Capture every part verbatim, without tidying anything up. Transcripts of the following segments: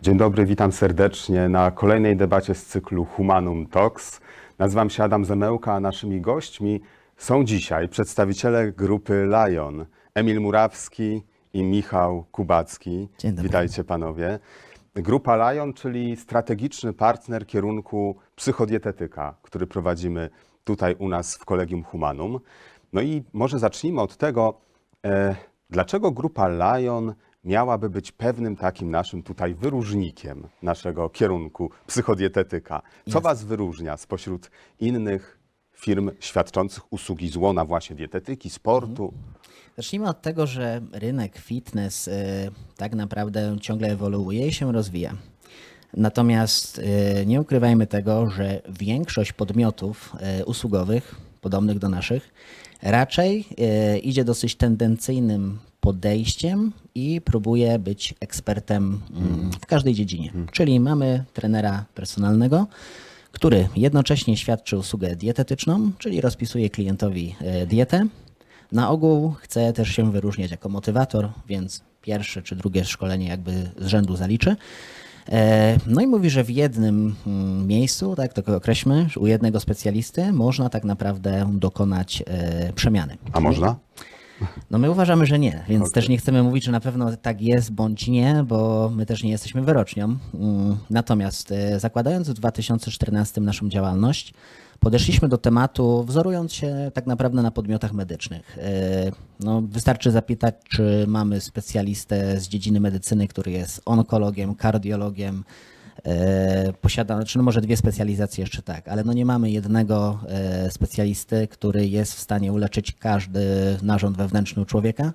Dzień dobry, witam serdecznie na kolejnej debacie z cyklu Humanum Talks. Nazywam się Adam Zemełka, a naszymi gośćmi są dzisiaj przedstawiciele grupy Lion, Emil Murawski i Michał Kubacki. Dzień dobry. Witajcie panowie. Grupa Lion, czyli strategiczny partner kierunku psychodietetyka, który prowadzimy tutaj u nas w Collegium Humanum. No i może zacznijmy od tego, e, dlaczego grupa Lion miałaby być pewnym takim naszym tutaj wyróżnikiem naszego kierunku psychodietetyka. Co Jasne. was wyróżnia spośród innych firm świadczących usługi z łona właśnie dietetyki, sportu? Zacznijmy od tego, że rynek fitness y, tak naprawdę ciągle ewoluuje i się rozwija. Natomiast y, nie ukrywajmy tego, że większość podmiotów y, usługowych, podobnych do naszych, raczej y, idzie dosyć tendencyjnym podejściem i próbuje być ekspertem mm, w każdej dziedzinie. Czyli mamy trenera personalnego, który jednocześnie świadczy usługę dietetyczną, czyli rozpisuje klientowi y, dietę. Na ogół chce też się wyróżniać jako motywator, więc pierwsze czy drugie szkolenie jakby z rzędu zaliczy. No i mówi, że w jednym miejscu, tak to określmy, u jednego specjalisty można tak naprawdę dokonać przemiany. A można? No my uważamy, że nie, więc Okay. też nie chcemy mówić, że na pewno tak jest bądź nie, bo my też nie jesteśmy wyrocznią. Natomiast zakładając w dwa tysiące czternastym naszą działalność, podeszliśmy do tematu wzorując się tak naprawdę na podmiotach medycznych. No, wystarczy zapytać, czy mamy specjalistę z dziedziny medycyny, który jest onkologiem, kardiologiem, posiada, znaczy no może dwie specjalizacje jeszcze tak, ale no nie mamy jednego specjalisty, który jest w stanie uleczyć każdy narząd wewnętrzny u człowieka.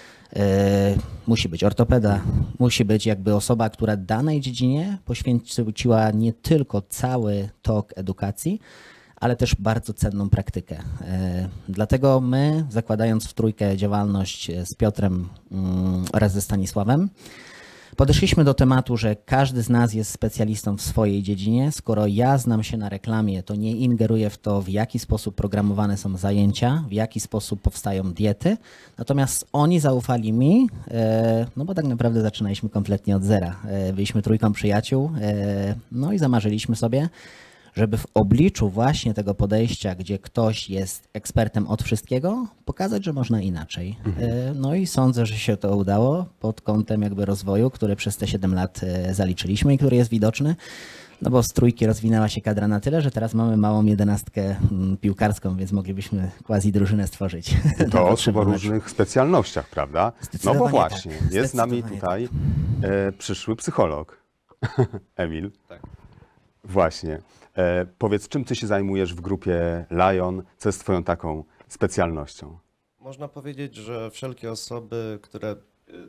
Musi być ortopeda, musi być jakby osoba, która danej dziedzinie poświęciła nie tylko cały tok edukacji, ale też bardzo cenną praktykę. Dlatego my, zakładając w trójkę działalność z Piotrem oraz ze Stanisławem, podeszliśmy do tematu, że każdy z nas jest specjalistą w swojej dziedzinie. Skoro ja znam się na reklamie, to nie ingeruję w to, w jaki sposób programowane są zajęcia, w jaki sposób powstają diety. Natomiast oni zaufali mi, no bo tak naprawdę zaczynaliśmy kompletnie od zera. Byliśmy trójką przyjaciół, no i zamarzyliśmy sobie, żeby w obliczu właśnie tego podejścia, gdzie ktoś jest ekspertem od wszystkiego, pokazać, że można inaczej. Mhm. No i sądzę, że się to udało pod kątem jakby rozwoju, który przez te siedem lat zaliczyliśmy i który jest widoczny. No bo z trójki rozwinęła się kadra na tyle, że teraz mamy małą jedenastkę piłkarską, więc moglibyśmy quasi drużynę stworzyć. I to osób o różnych specjalnościach, prawda? No bo właśnie, tak. jest z nami tutaj e, przyszły psycholog. Emil. Tak. Właśnie. E, powiedz, czym ty się zajmujesz w grupie Lion? Co jest twoją taką specjalnością? Można powiedzieć, że wszelkie osoby, które...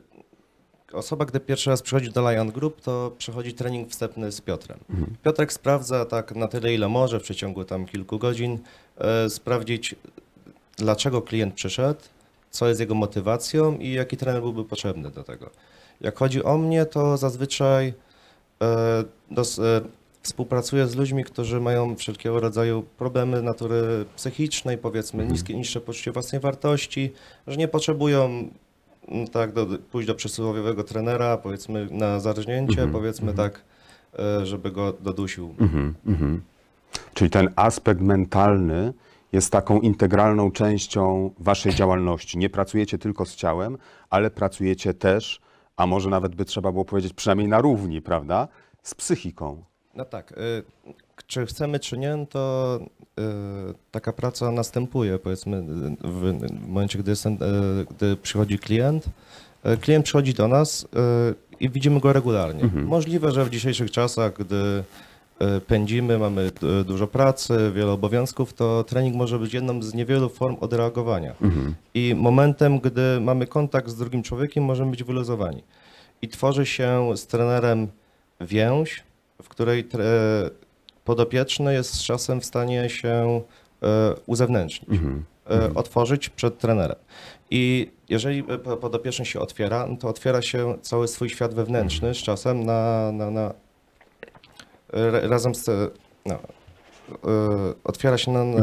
Osoba, gdy pierwszy raz przychodzi do Lion Group, to przechodzi trening wstępny z Piotrem. Mhm. Piotrek sprawdza tak na tyle, ile może w przeciągu tam kilku godzin, e, sprawdzić, dlaczego klient przyszedł, co jest jego motywacją i jaki trener byłby potrzebny do tego. Jak chodzi o mnie, to zazwyczaj e, dos, e, współpracuję z ludźmi, którzy mają wszelkiego rodzaju problemy natury psychicznej, powiedzmy niskie, niższe poczucie własnej wartości, że nie potrzebują tak do, pójść do przysłowiowego trenera, powiedzmy na zarżnięcie, mm-hmm. powiedzmy mm-hmm. tak, żeby go dodusił. Mm-hmm. Mm-hmm. Czyli ten aspekt mentalny jest taką integralną częścią waszej działalności. Nie pracujecie tylko z ciałem, ale pracujecie też, a może nawet by trzeba było powiedzieć przynajmniej na równi, prawda, z psychiką. No tak, czy chcemy, czy nie, to taka praca następuje, powiedzmy, w momencie, gdy, jest, gdy przychodzi klient. Klient przychodzi do nas i widzimy go regularnie. Mhm. Możliwe, że w dzisiejszych czasach, gdy pędzimy, mamy dużo pracy, wiele obowiązków, to trening może być jedną z niewielu form odreagowania. Mhm. I momentem, gdy mamy kontakt z drugim człowiekiem, możemy być wyluzowani. I tworzy się z trenerem więź, w której podopieczny jest z czasem w stanie się uzewnętrznić, mm-hmm. otworzyć przed trenerem. I jeżeli podopieczny się otwiera, to otwiera się cały swój świat wewnętrzny z czasem na, na, na razem z, no, otwiera się na, mm-hmm.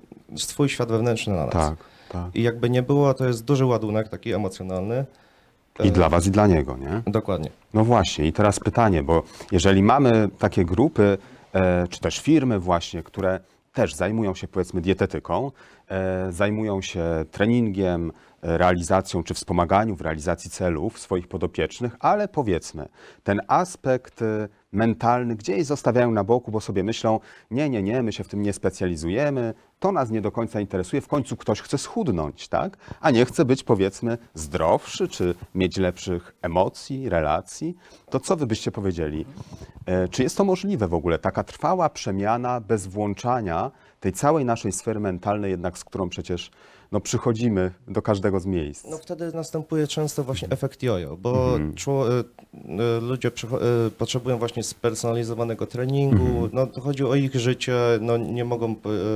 swój świat wewnętrzny na nas. Tak, tak. I jakby nie było, to jest duży ładunek taki emocjonalny. I dla was, i dla niego, nie? Dokładnie. No właśnie, i teraz pytanie, bo jeżeli mamy takie grupy, e, czy też firmy właśnie, które też zajmują się powiedzmy dietetyką, e, zajmują się treningiem, e, realizacją czy wspomaganiu w realizacji celów swoich podopiecznych, ale powiedzmy ten aspekt e, mentalny gdzieś zostawiają na boku, bo sobie myślą, nie, nie, nie, my się w tym nie specjalizujemy, to nas nie do końca interesuje, w końcu ktoś chce schudnąć, tak? A nie chce być powiedzmy zdrowszy, czy mieć lepszych emocji, relacji. To co wy byście powiedzieli? E, czy jest to możliwe w ogóle, taka trwała przemiana bez włączania tej całej naszej sfery mentalnej, jednak z którą przecież no, przychodzimy do każdego z miejsc? No wtedy następuje często właśnie efekt jojo, bo Mhm. czło- y, y, ludzie przycho- y, potrzebują właśnie spersonalizowanego treningu, Mhm. no to chodzi o ich życie, no nie mogą, y,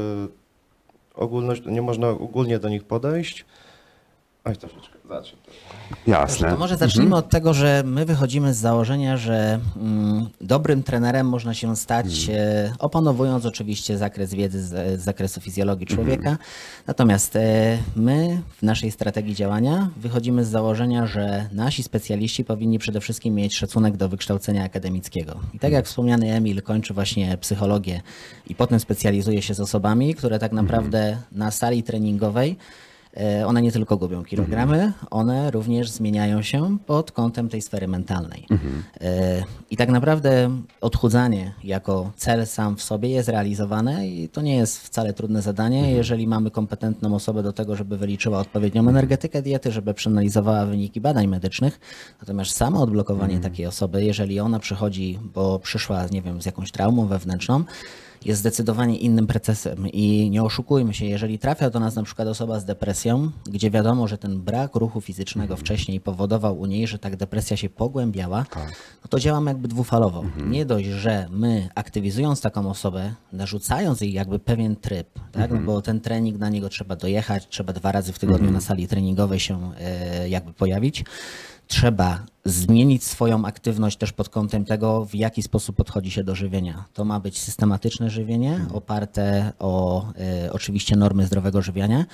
ogólność, nie można ogólnie do nich podejść. Oj, troszeczkę, zacznę. Jasne. To może zacznijmy od tego, że my wychodzimy z założenia, że mm, dobrym trenerem można się stać, e, opanowując oczywiście zakres wiedzy z, z zakresu fizjologii człowieka. Natomiast e, my w naszej strategii działania wychodzimy z założenia, że nasi specjaliści powinni przede wszystkim mieć szacunek do wykształcenia akademickiego. I tak jak wspomniany Emil kończy właśnie psychologię i potem specjalizuje się z osobami, które tak naprawdę na sali treningowej one nie tylko gubią kilogramy, one również zmieniają się pod kątem tej sfery mentalnej. Mhm. I tak naprawdę odchudzanie jako cel sam w sobie jest realizowane i to nie jest wcale trudne zadanie, Mhm. jeżeli mamy kompetentną osobę do tego, żeby wyliczyła odpowiednią energetykę diety, żeby przeanalizowała wyniki badań medycznych. Natomiast samo odblokowanie Mhm. takiej osoby, jeżeli ona przychodzi, bo przyszła, nie wiem, z jakąś traumą wewnętrzną, jest zdecydowanie innym procesem i nie oszukujmy się, jeżeli trafia do nas na przykład osoba z depresją, gdzie wiadomo, że ten brak ruchu fizycznego wcześniej powodował u niej, że tak depresja się pogłębiała, no to działamy jakby dwufalowo. Nie dość, że my aktywizując taką osobę, narzucając jej jakby pewien tryb, tak? No bo ten trening na niego trzeba dojechać, trzeba dwa razy w tygodniu na sali treningowej się e, jakby pojawić, trzeba zmienić swoją aktywność też pod kątem tego, w jaki sposób podchodzi się do żywienia. To ma być systematyczne żywienie, oparte o e, oczywiście normy zdrowego żywienia.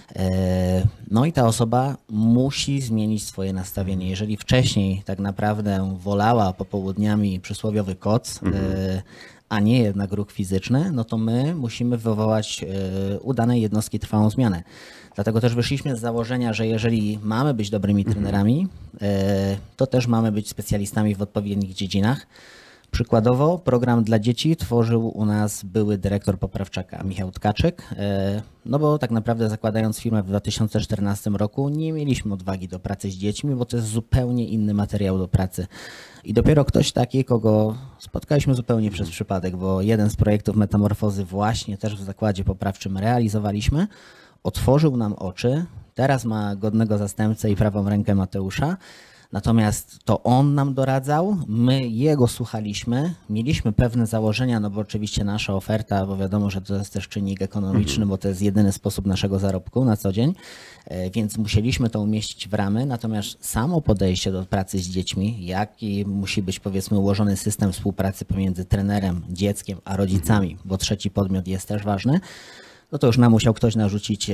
E, no i ta osoba musi zmienić swoje nastawienie. Jeżeli wcześniej tak naprawdę wolała popołudniami przysłowiowy koc, e, a nie jednak ruch fizyczny, no to my musimy wywołać e, u danej jednostki trwałą zmianę. Dlatego też wyszliśmy z założenia, że jeżeli mamy być dobrymi trenerami, e, to też mamy być specjalistami w odpowiednich dziedzinach. Przykładowo program dla dzieci tworzył u nas były dyrektor Poprawczaka, Michał Tkaczyk, e, no bo tak naprawdę zakładając firmę w dwa tysiące czternastym roku nie mieliśmy odwagi do pracy z dziećmi, bo to jest zupełnie inny materiał do pracy. I dopiero ktoś taki, kogo spotkaliśmy zupełnie przez przypadek, bo jeden z projektów Metamorfozy właśnie też w zakładzie poprawczym realizowaliśmy, otworzył nam oczy, teraz ma godnego zastępcę i prawą rękę Mateusza, natomiast to on nam doradzał, my jego słuchaliśmy, mieliśmy pewne założenia, no bo oczywiście nasza oferta, bo wiadomo, że to jest też czynnik ekonomiczny, bo to jest jedyny sposób naszego zarobku na co dzień, więc musieliśmy to umieścić w ramy, natomiast samo podejście do pracy z dziećmi, jaki musi być powiedzmy ułożony system współpracy pomiędzy trenerem, dzieckiem, a rodzicami, bo trzeci podmiot jest też ważny, no to już nam musiał ktoś narzucić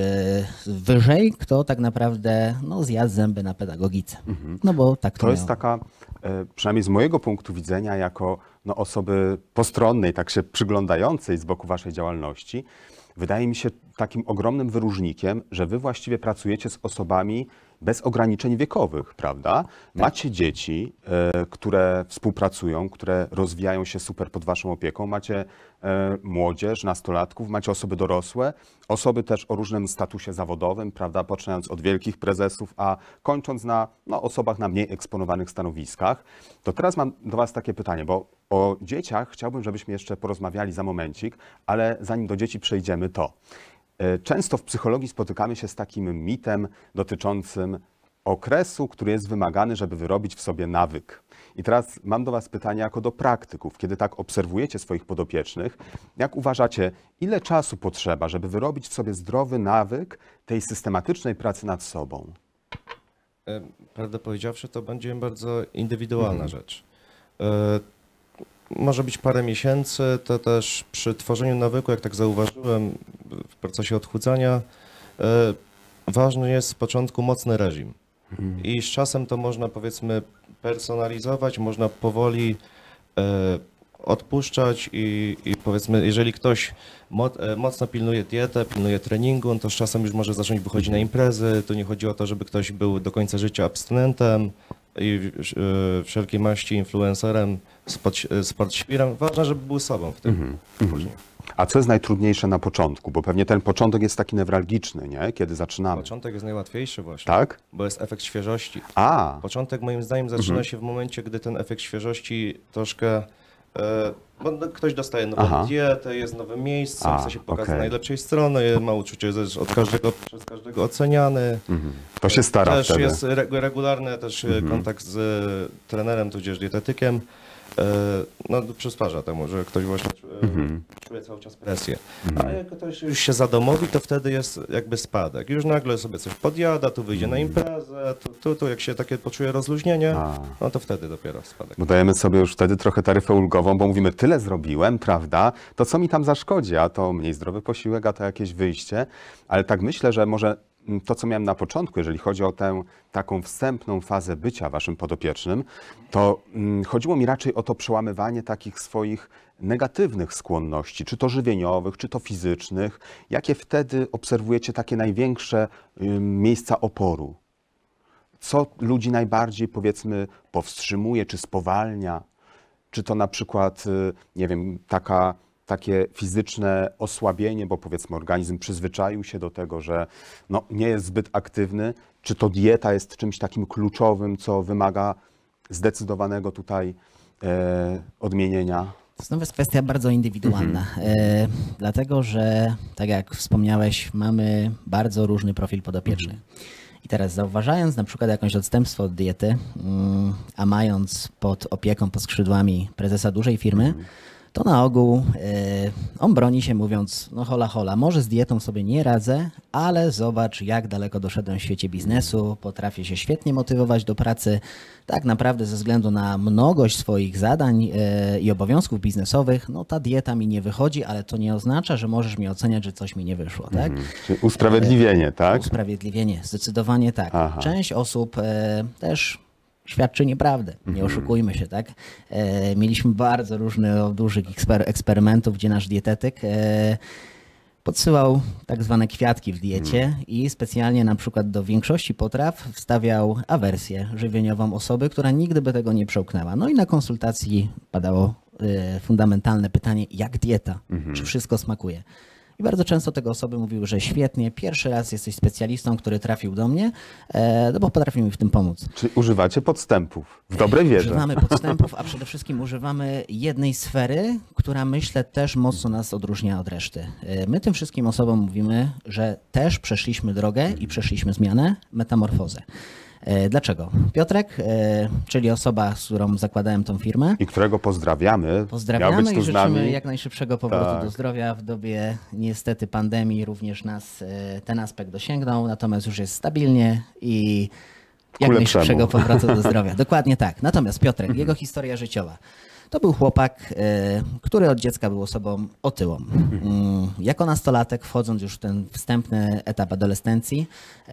wyżej, kto tak naprawdę no, zjadł zęby na pedagogice. No bo tak to To miało. jest taka, e, przynajmniej z mojego punktu widzenia, jako no, osoby postronnej, tak się przyglądającej z boku waszej działalności, wydaje mi się takim ogromnym wyróżnikiem, że wy właściwie pracujecie z osobami bez ograniczeń wiekowych, prawda? Macie dzieci, e, które współpracują, które rozwijają się super pod waszą opieką, macie e, młodzież, nastolatków, macie osoby dorosłe, osoby też o różnym statusie zawodowym, prawda? Poczynając od wielkich prezesów, a kończąc na no, osobach na mniej eksponowanych stanowiskach. To teraz mam do was takie pytanie, bo o dzieciach chciałbym, żebyśmy jeszcze porozmawiali za momencik, ale zanim do dzieci przejdziemy, to często w psychologii spotykamy się z takim mitem dotyczącym okresu, który jest wymagany, żeby wyrobić w sobie nawyk. I teraz mam do was pytanie jako do praktyków. Kiedy tak obserwujecie swoich podopiecznych, jak uważacie, ile czasu potrzeba, żeby wyrobić w sobie zdrowy nawyk tej systematycznej pracy nad sobą? E, Prawdę powiedziawszy, to będzie bardzo indywidualna rzecz. E, Może być parę miesięcy, to też przy tworzeniu nawyku, jak tak zauważyłem w procesie odchudzania, e, ważny jest z początku mocny reżim. i z czasem to można, powiedzmy, personalizować, można powoli e, odpuszczać i, i powiedzmy, jeżeli ktoś mo, e, mocno pilnuje dietę, pilnuje treningu, no to z czasem już może zacząć wychodzić na imprezy. Tu nie chodzi o to, żeby ktoś był do końca życia abstynentem i e, wszelkiej maści influencerem, sport, sport świrem. Ważne, żeby był sobą w tym później. A co jest najtrudniejsze na początku? Bo pewnie ten początek jest taki newralgiczny, nie? Kiedy zaczynamy. Początek jest najłatwiejszy właśnie, Tak? bo jest efekt świeżości. A, Początek moim zdaniem zaczyna Mhm. się w momencie, gdy ten efekt świeżości troszkę, e, bo no, ktoś dostaje nową Aha. dietę, jest nowym miejscem, A, chce się pokazać okej. z najlepszej strony, ma uczucie, że jest od każdego, przez każdego oceniany. mhm. To się stara Też wtedy. jest re, regularny też e, kontakt z e, trenerem, tudzież dietetykiem. E, no przysparza temu, że ktoś właśnie e, Mhm. czuje cały czas presję. A jak ktoś już się zadomowi, to wtedy jest jakby spadek. Już nagle sobie coś podjada, tu wyjdzie na imprezę, tu, tu, tu jak się takie poczuje rozluźnienie, A. no to wtedy dopiero spadek. Bo dajemy sobie już wtedy trochę taryfę ulgową, bo mówimy, tyle zrobiłem, prawda? To co mi tam zaszkodzi? A to mniej zdrowy posiłek, a to jakieś wyjście. Ale tak myślę, że może to, co miałem na początku, jeżeli chodzi o tę taką wstępną fazę bycia waszym podopiecznym, to mm, chodziło mi raczej o to przełamywanie takich swoich negatywnych skłonności, czy to żywieniowych, czy to fizycznych. Jakie wtedy obserwujecie takie największe ym, miejsca oporu? Co ludzi najbardziej, powiedzmy, powstrzymuje, czy spowalnia? Czy to na przykład, y, nie wiem, taka, takie fizyczne osłabienie, bo powiedzmy organizm przyzwyczaił się do tego, że no, nie jest zbyt aktywny? Czy to dieta jest czymś takim kluczowym, co wymaga zdecydowanego tutaj e, odmienienia? To znowu jest kwestia bardzo indywidualna, e, dlatego że, tak jak wspomniałeś, mamy bardzo różny profil podopieczny. I teraz zauważając na przykład jakieś odstępstwo od diety, mm, a mając pod opieką, pod skrzydłami prezesa dużej firmy, to na ogół e, on broni się mówiąc, no hola hola, może z dietą sobie nie radzę, ale zobacz jak daleko doszedłem w świecie biznesu, potrafię się świetnie motywować do pracy, tak naprawdę ze względu na mnogość swoich zadań e, i obowiązków biznesowych, no ta dieta mi nie wychodzi, ale to nie oznacza, że możesz mi oceniać, że coś mi nie wyszło, tak? Czyli usprawiedliwienie, tak? Usprawiedliwienie, zdecydowanie tak. Aha. Część osób e, też świadczy nieprawdę, nie oszukujmy się, tak? E, mieliśmy bardzo różne dużych eksper- eksperymentów, gdzie nasz dietetyk e, podsyłał tak zwane kwiatki w diecie i specjalnie na przykład do większości potraw wstawiał awersję żywieniową osoby, która nigdy by tego nie przełknęła. No i na konsultacji padało e, fundamentalne pytanie, jak dieta? Czy wszystko smakuje? I bardzo często tego osoby mówiły, że świetnie, pierwszy raz jesteś specjalistą, który trafił do mnie, e, no bo potrafił mi w tym pomóc. Czyli używacie podstępów w dobrej wierze. Używamy podstępów, a przede wszystkim używamy jednej sfery, która myślę też mocno nas odróżnia od reszty. E, My tym wszystkim osobom mówimy, że też przeszliśmy drogę i przeszliśmy zmianę, metamorfozę. E, Dlaczego? Piotrek, e, czyli osoba, z którą zakładałem tą firmę, I którego pozdrawiamy. Miał pozdrawiamy być tu i z życzymy nami. jak najszybszego powrotu Tak. do zdrowia. W dobie niestety pandemii również nas e, ten aspekt dosięgnął, natomiast już jest stabilnie i jak Ku najszybszego lepszemu. powrotu do zdrowia. Dokładnie tak. Natomiast Piotrek, jego historia życiowa. To był chłopak, e, który od dziecka był osobą otyłą. Mm, Jako nastolatek, wchodząc już w ten wstępny etap adolescencji,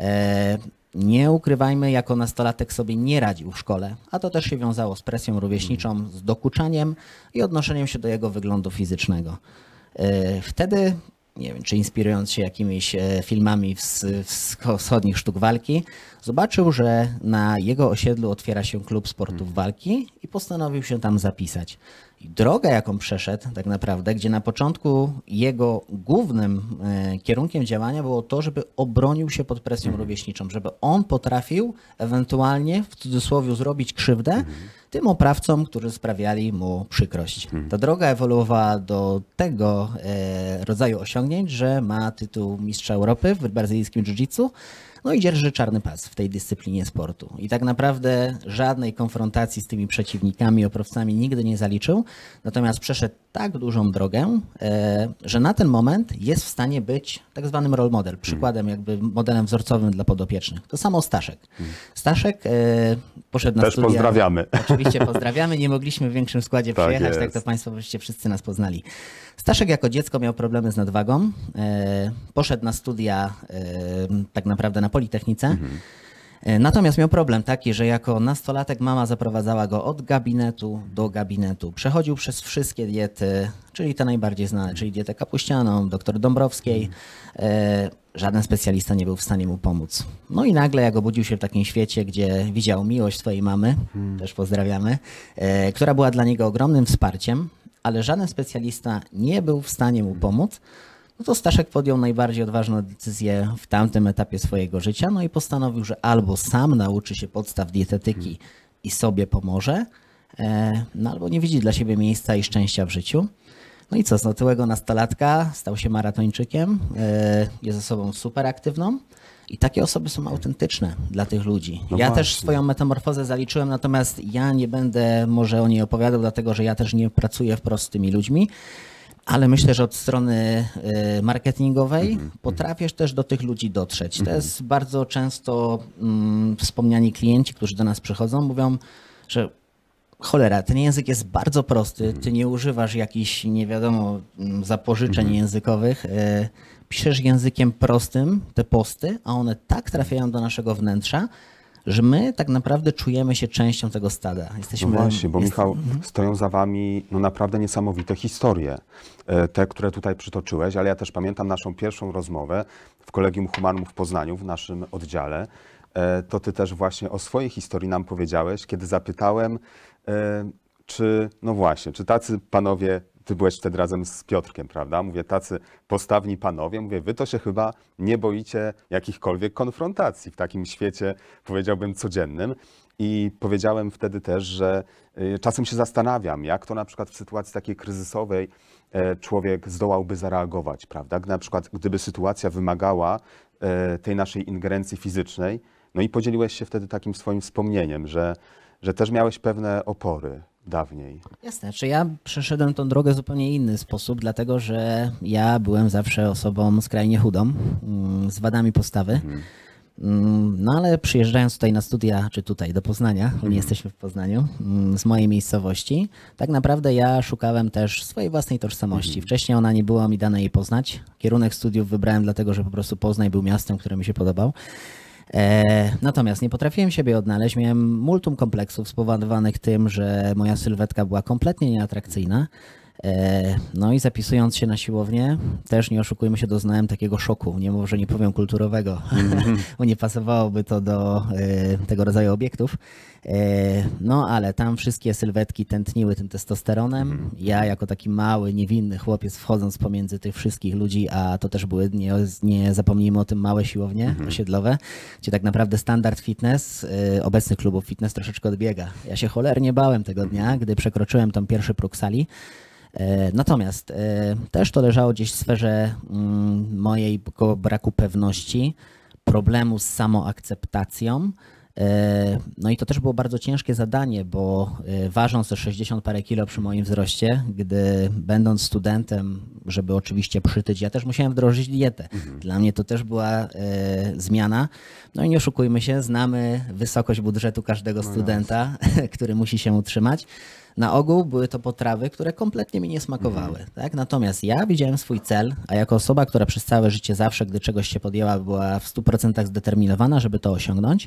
e, nie ukrywajmy, jako nastolatek sobie nie radził w szkole, a to też się wiązało z presją rówieśniczą, z dokuczaniem i odnoszeniem się do jego wyglądu fizycznego. E, Wtedy, nie wiem, czy inspirując się jakimiś e, filmami ws- wsch- wschodnich sztuk walki, zobaczył, że na jego osiedlu otwiera się klub sportów walki i postanowił się tam zapisać. I droga, jaką przeszedł tak naprawdę, gdzie na początku jego głównym e, kierunkiem działania było to, żeby obronił się pod presją rówieśniczą, żeby on potrafił ewentualnie w cudzysłowie zrobić krzywdę tym oprawcom, którzy sprawiali mu przykrość. Ta droga ewoluowała do tego e, rodzaju osiągnięć, że ma tytuł mistrza Europy w brazylijskim jiu-jitsu, no i dzierży czarny pas w tej dyscyplinie sportu. I tak naprawdę żadnej konfrontacji z tymi przeciwnikami, oprawcami nigdy nie zaliczył, natomiast przeszedł tak dużą drogę, e, że na ten moment jest w stanie być tak zwanym role model, przykładem jakby modelem wzorcowym dla podopiecznych. To samo Staszek. Staszek e, poszedł na Też studia. pozdrawiamy. Oczywiście pozdrawiamy, nie mogliśmy w większym składzie Tak przyjechać, tak jest. to Państwo byście wszyscy nas poznali. Staszek jako dziecko miał problemy z nadwagą, e, poszedł na studia e, tak naprawdę na Politechnice, Natomiast miał problem taki, że jako nastolatek mama zaprowadzała go od gabinetu do gabinetu. Przechodził przez wszystkie diety, czyli te najbardziej znane, czyli dietę kapuścianą, doktor Dąbrowskiej. E, żaden specjalista nie był w stanie mu pomóc. No i nagle jak obudził się w takim świecie, gdzie widział miłość swojej mamy, hmm. też pozdrawiamy, e, która była dla niego ogromnym wsparciem, ale żaden specjalista nie był w stanie mu pomóc, no to Staszek podjął najbardziej odważną decyzję w tamtym etapie swojego życia, no i postanowił, że albo sam nauczy się podstaw dietetyki i sobie pomoże, no albo nie widzi dla siebie miejsca i szczęścia w życiu. No i co, z otyłego nastolatka stał się maratończykiem, jest osobą super aktywną i takie osoby są autentyczne dla tych ludzi. No ja właśnie. też swoją metamorfozę zaliczyłem, natomiast ja nie będę może o niej opowiadał, dlatego że ja też nie pracuję wprost z tymi ludźmi. Ale myślę, że od strony marketingowej mm-hmm. potrafisz też do tych ludzi dotrzeć. Mm-hmm. To jest bardzo często mm, wspomniani klienci, którzy do nas przychodzą, mówią, że cholera, ten język jest bardzo prosty, ty nie używasz jakichś nie wiadomo zapożyczeń mm-hmm. językowych, y, piszesz językiem prostym te posty, a one tak trafiają do naszego wnętrza, że my tak naprawdę czujemy się częścią tego stada. Jesteśmy, no właśnie, bo jest... Michał, stoją za wami no naprawdę niesamowite historie, te, które tutaj przytoczyłeś, ale ja też pamiętam naszą pierwszą rozmowę w Kolegium Humanum w Poznaniu, w naszym oddziale. To ty też właśnie o swojej historii nam powiedziałeś, kiedy zapytałem, czy, no właśnie, czy tacy panowie, ty byłeś wtedy razem z Piotrkiem, prawda? Mówię, tacy postawni panowie, mówię, wy to się chyba nie boicie jakichkolwiek konfrontacji w takim świecie, powiedziałbym, codziennym. I powiedziałem wtedy też, że czasem się zastanawiam, jak to na przykład w sytuacji takiej kryzysowej człowiek zdołałby zareagować, prawda? Na przykład gdyby sytuacja wymagała tej naszej ingerencji fizycznej, no i podzieliłeś się wtedy takim swoim wspomnieniem, że, że też miałeś pewne opory dawniej. Jasne, czy ja przeszedłem tą drogę w zupełnie inny sposób, dlatego że ja byłem zawsze osobą skrajnie chudą, z wadami postawy. Mhm. No ale przyjeżdżając tutaj na studia, czy tutaj do Poznania, bo nie mhm. jesteśmy w Poznaniu, z mojej miejscowości, tak naprawdę ja szukałem też swojej własnej tożsamości. Mhm. Wcześniej ona nie była mi dana jej poznać. Kierunek studiów wybrałem dlatego, że po prostu Poznań był miastem, które mi się podobał. E, natomiast nie potrafiłem siebie odnaleźć, miałem multum kompleksów spowodowanych tym, że moja sylwetka była kompletnie nieatrakcyjna. E, no i zapisując się na siłownię, też nie oszukujmy się, doznałem takiego szoku, nie może nie powiem kulturowego, mm-hmm. bo nie pasowałoby to do e, tego rodzaju obiektów. E, no ale tam wszystkie sylwetki tętniły tym testosteronem. Mm-hmm. Ja jako taki mały, niewinny chłopiec wchodząc pomiędzy tych wszystkich ludzi, a to też były, nie, nie zapomnijmy o tym, małe siłownie mm-hmm. osiedlowe, gdzie tak naprawdę standard fitness e, obecnych klubów fitness troszeczkę odbiega. Ja się cholernie bałem tego dnia, gdy przekroczyłem tą pierwszy próg sali. Natomiast też to leżało gdzieś w sferze mojego braku pewności, problemu z samoakceptacją. No i to też było bardzo ciężkie zadanie, bo ważąc te sześćdziesiąt parę kilo przy moim wzroście, gdy będąc studentem, żeby oczywiście przytyć, ja też musiałem wdrożyć dietę. Mhm. Dla mnie to też była e, zmiana. No i nie oszukujmy się, znamy wysokość budżetu każdego no studenta, który musi się utrzymać. Na ogół były to potrawy, które kompletnie mi nie smakowały. Mhm. Tak? Natomiast ja widziałem swój cel, a jako osoba, która przez całe życie zawsze, gdy czegoś się podjęła, była w stu procentach zdeterminowana, żeby to osiągnąć,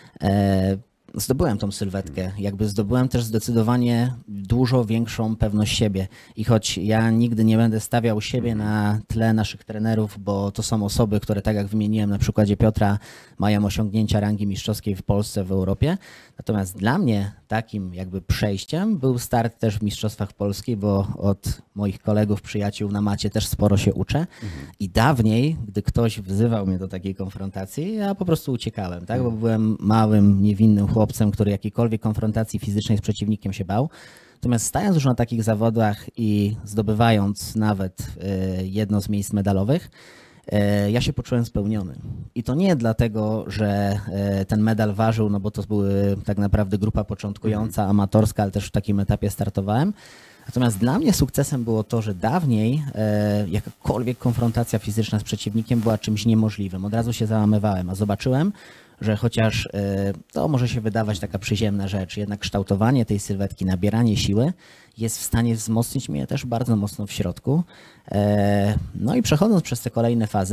e, zdobyłem tą sylwetkę. Jakby zdobyłem też zdecydowanie dużo większą pewność siebie. I choć ja nigdy nie będę stawiał siebie na tle naszych trenerów, bo to są osoby, które tak jak wymieniłem na przykładzie Piotra, mają osiągnięcia rangi mistrzowskiej w Polsce, w Europie. Natomiast dla mnie takim jakby przejściem był start też w Mistrzostwach Polski, bo od moich kolegów, przyjaciół na macie też sporo się uczę. Mhm. I dawniej, gdy ktoś wzywał mnie do takiej konfrontacji, ja po prostu uciekałem, tak? Bo byłem małym, niewinnym chłopcem, który jakiejkolwiek konfrontacji fizycznej z przeciwnikiem się bał. Natomiast stając już na takich zawodach i zdobywając nawet y, jedno z miejsc medalowych, y, ja się poczułem spełniony. I to nie dlatego, że y, ten medal ważył, no bo to były tak naprawdę grupa początkująca, amatorska, ale też w takim etapie startowałem. Natomiast dla mnie sukcesem było to, że dawniej e, jakakolwiek konfrontacja fizyczna z przeciwnikiem była czymś niemożliwym. Od razu się załamywałem, a zobaczyłem, że chociaż e, to może się wydawać taka przyziemna rzecz, jednak kształtowanie tej sylwetki, nabieranie siły jest w stanie wzmocnić mnie też bardzo mocno w środku. E, no i przechodząc przez te kolejne fazy,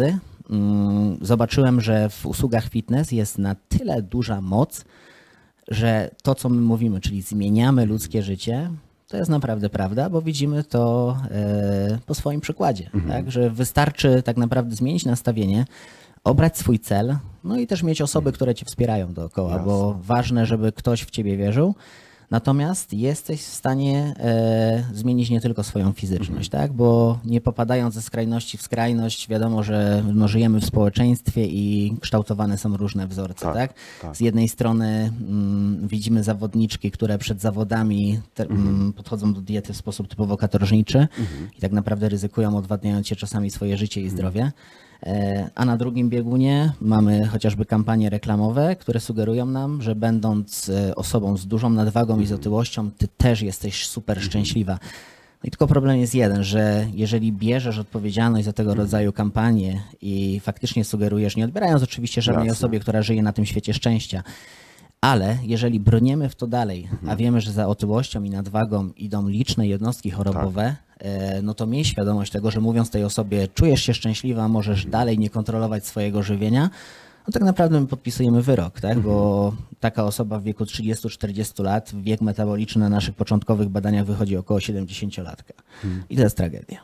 mm, zobaczyłem, że w usługach fitness jest na tyle duża moc, że to, co my mówimy, czyli zmieniamy ludzkie życie, to jest naprawdę prawda, bo widzimy to e, po swoim przykładzie, mhm. tak? Że wystarczy tak naprawdę zmienić nastawienie, obrać swój cel, no i też mieć osoby, które cię wspierają dookoła, Jasne. Bo ważne, żeby ktoś w ciebie wierzył. Natomiast jesteś w stanie e, zmienić nie tylko swoją fizyczność, mhm. tak? Bo nie popadając ze skrajności w skrajność, wiadomo, że no, żyjemy w społeczeństwie i kształtowane są różne wzorce. Tak, tak? Tak. Z jednej strony mm, widzimy zawodniczki, które przed zawodami te, mhm. mm, podchodzą do diety w sposób typowo katorżniczy mhm. i tak naprawdę ryzykują, odwadniając się czasami swoje życie i zdrowie. A na drugim biegunie mamy chociażby kampanie reklamowe, które sugerują nam, że będąc osobą z dużą nadwagą i z otyłością, ty też jesteś super szczęśliwa. No i tylko problem jest jeden, że jeżeli bierzesz odpowiedzialność za tego rodzaju kampanie i faktycznie sugerujesz, nie odbierając oczywiście żadnej Jasne. Osobie, która żyje na tym świecie szczęścia, ale jeżeli brniemy w to dalej, a wiemy, że za otyłością i nadwagą idą liczne jednostki chorobowe, tak. no to miej świadomość tego, że mówiąc tej osobie, czujesz się szczęśliwa, możesz dalej nie kontrolować swojego żywienia, no tak naprawdę my podpisujemy wyrok, tak? Bo taka osoba w wieku trzydziestu czterdziestu lat, wiek metaboliczny na naszych początkowych badaniach wychodzi około siedemdziesięciolatka. I to jest tragedia.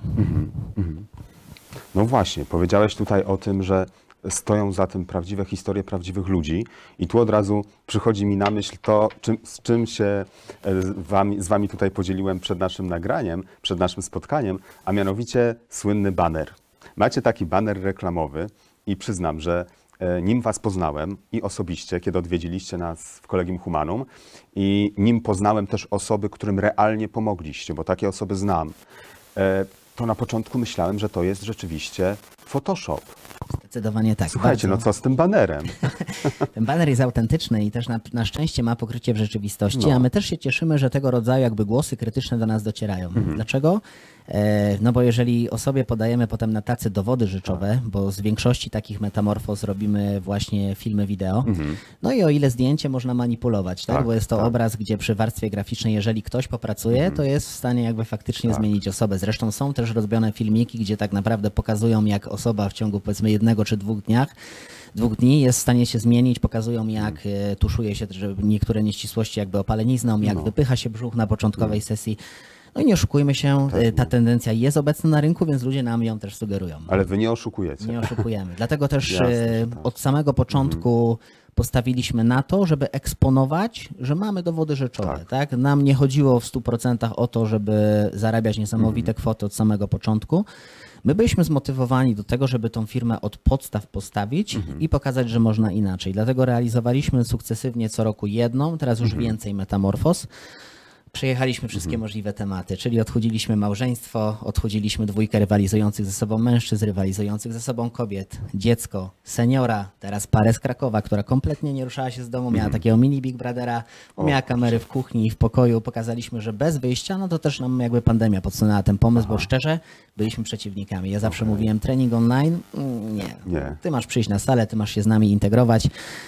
No właśnie, powiedziałeś tutaj o tym, że stoją za tym prawdziwe historie prawdziwych ludzi i tu od razu przychodzi mi na myśl to, czym, z czym się z wami, z wami tutaj podzieliłem przed naszym nagraniem, przed naszym spotkaniem, a mianowicie słynny baner. Macie taki baner reklamowy i przyznam, że nim was poznałem i osobiście, kiedy odwiedziliście nas w Collegium Humanum i nim poznałem też osoby, którym realnie pomogliście, bo takie osoby znam, to na początku myślałem, że to jest rzeczywiście Photoshop. Zdecydowanie tak. Słuchajcie, bardzo. No co z tym banerem? Ten baner jest autentyczny i też na, na szczęście ma pokrycie w rzeczywistości, no. a my też się cieszymy, że tego rodzaju jakby głosy krytyczne do nas docierają. Mhm. Dlaczego? E, no bo jeżeli osobie podajemy potem na tacy dowody życzowe, tak. bo z większości takich metamorfoz robimy właśnie filmy wideo, mhm. no i o ile zdjęcie można manipulować, tak? tak bo jest to tak. obraz, gdzie przy warstwie graficznej, jeżeli ktoś popracuje, mhm. to jest w stanie jakby faktycznie tak. zmienić osobę. Zresztą są też robione filmiki, gdzie tak naprawdę pokazują, jak osoba w ciągu powiedzmy jednego czy dwóch dniach dwóch dni jest w stanie się zmienić, pokazują jak hmm. tuszuje się że niektóre nieścisłości jakby opalenizną, jak no. wypycha się brzuch na początkowej no. sesji. No i nie oszukujmy się, tak, ta tendencja jest obecna na rynku, więc ludzie nam ją też sugerują. Ale wy nie oszukujecie. Nie oszukujemy. Dlatego też Jasne, tak. od samego początku hmm. postawiliśmy na to, żeby eksponować, że mamy dowody rzeczowe. Tak. Tak? Nam nie chodziło w stu procentach o to, żeby zarabiać niesamowite hmm. kwoty od samego początku. My byliśmy zmotywowani do tego, żeby tą firmę od podstaw postawić mhm. i pokazać, że można inaczej. Dlatego realizowaliśmy sukcesywnie co roku jedną, teraz już mhm. więcej metamorfoz. Przejechaliśmy wszystkie mhm. możliwe tematy, czyli odchudziliśmy małżeństwo, odchudziliśmy dwójkę rywalizujących ze sobą mężczyzn, rywalizujących ze sobą kobiet, dziecko, seniora, teraz parę z Krakowa, która kompletnie nie ruszała się z domu, miała takiego mini Big Brothera, miała kamery w kuchni i w pokoju. Pokazaliśmy, że bez wyjścia, no to też nam jakby pandemia podsunęła ten pomysł, Aha. bo szczerze byliśmy przeciwnikami. Ja zawsze okay. mówiłem, trening online, nie. nie. Ty masz przyjść na salę, ty masz się z nami integrować,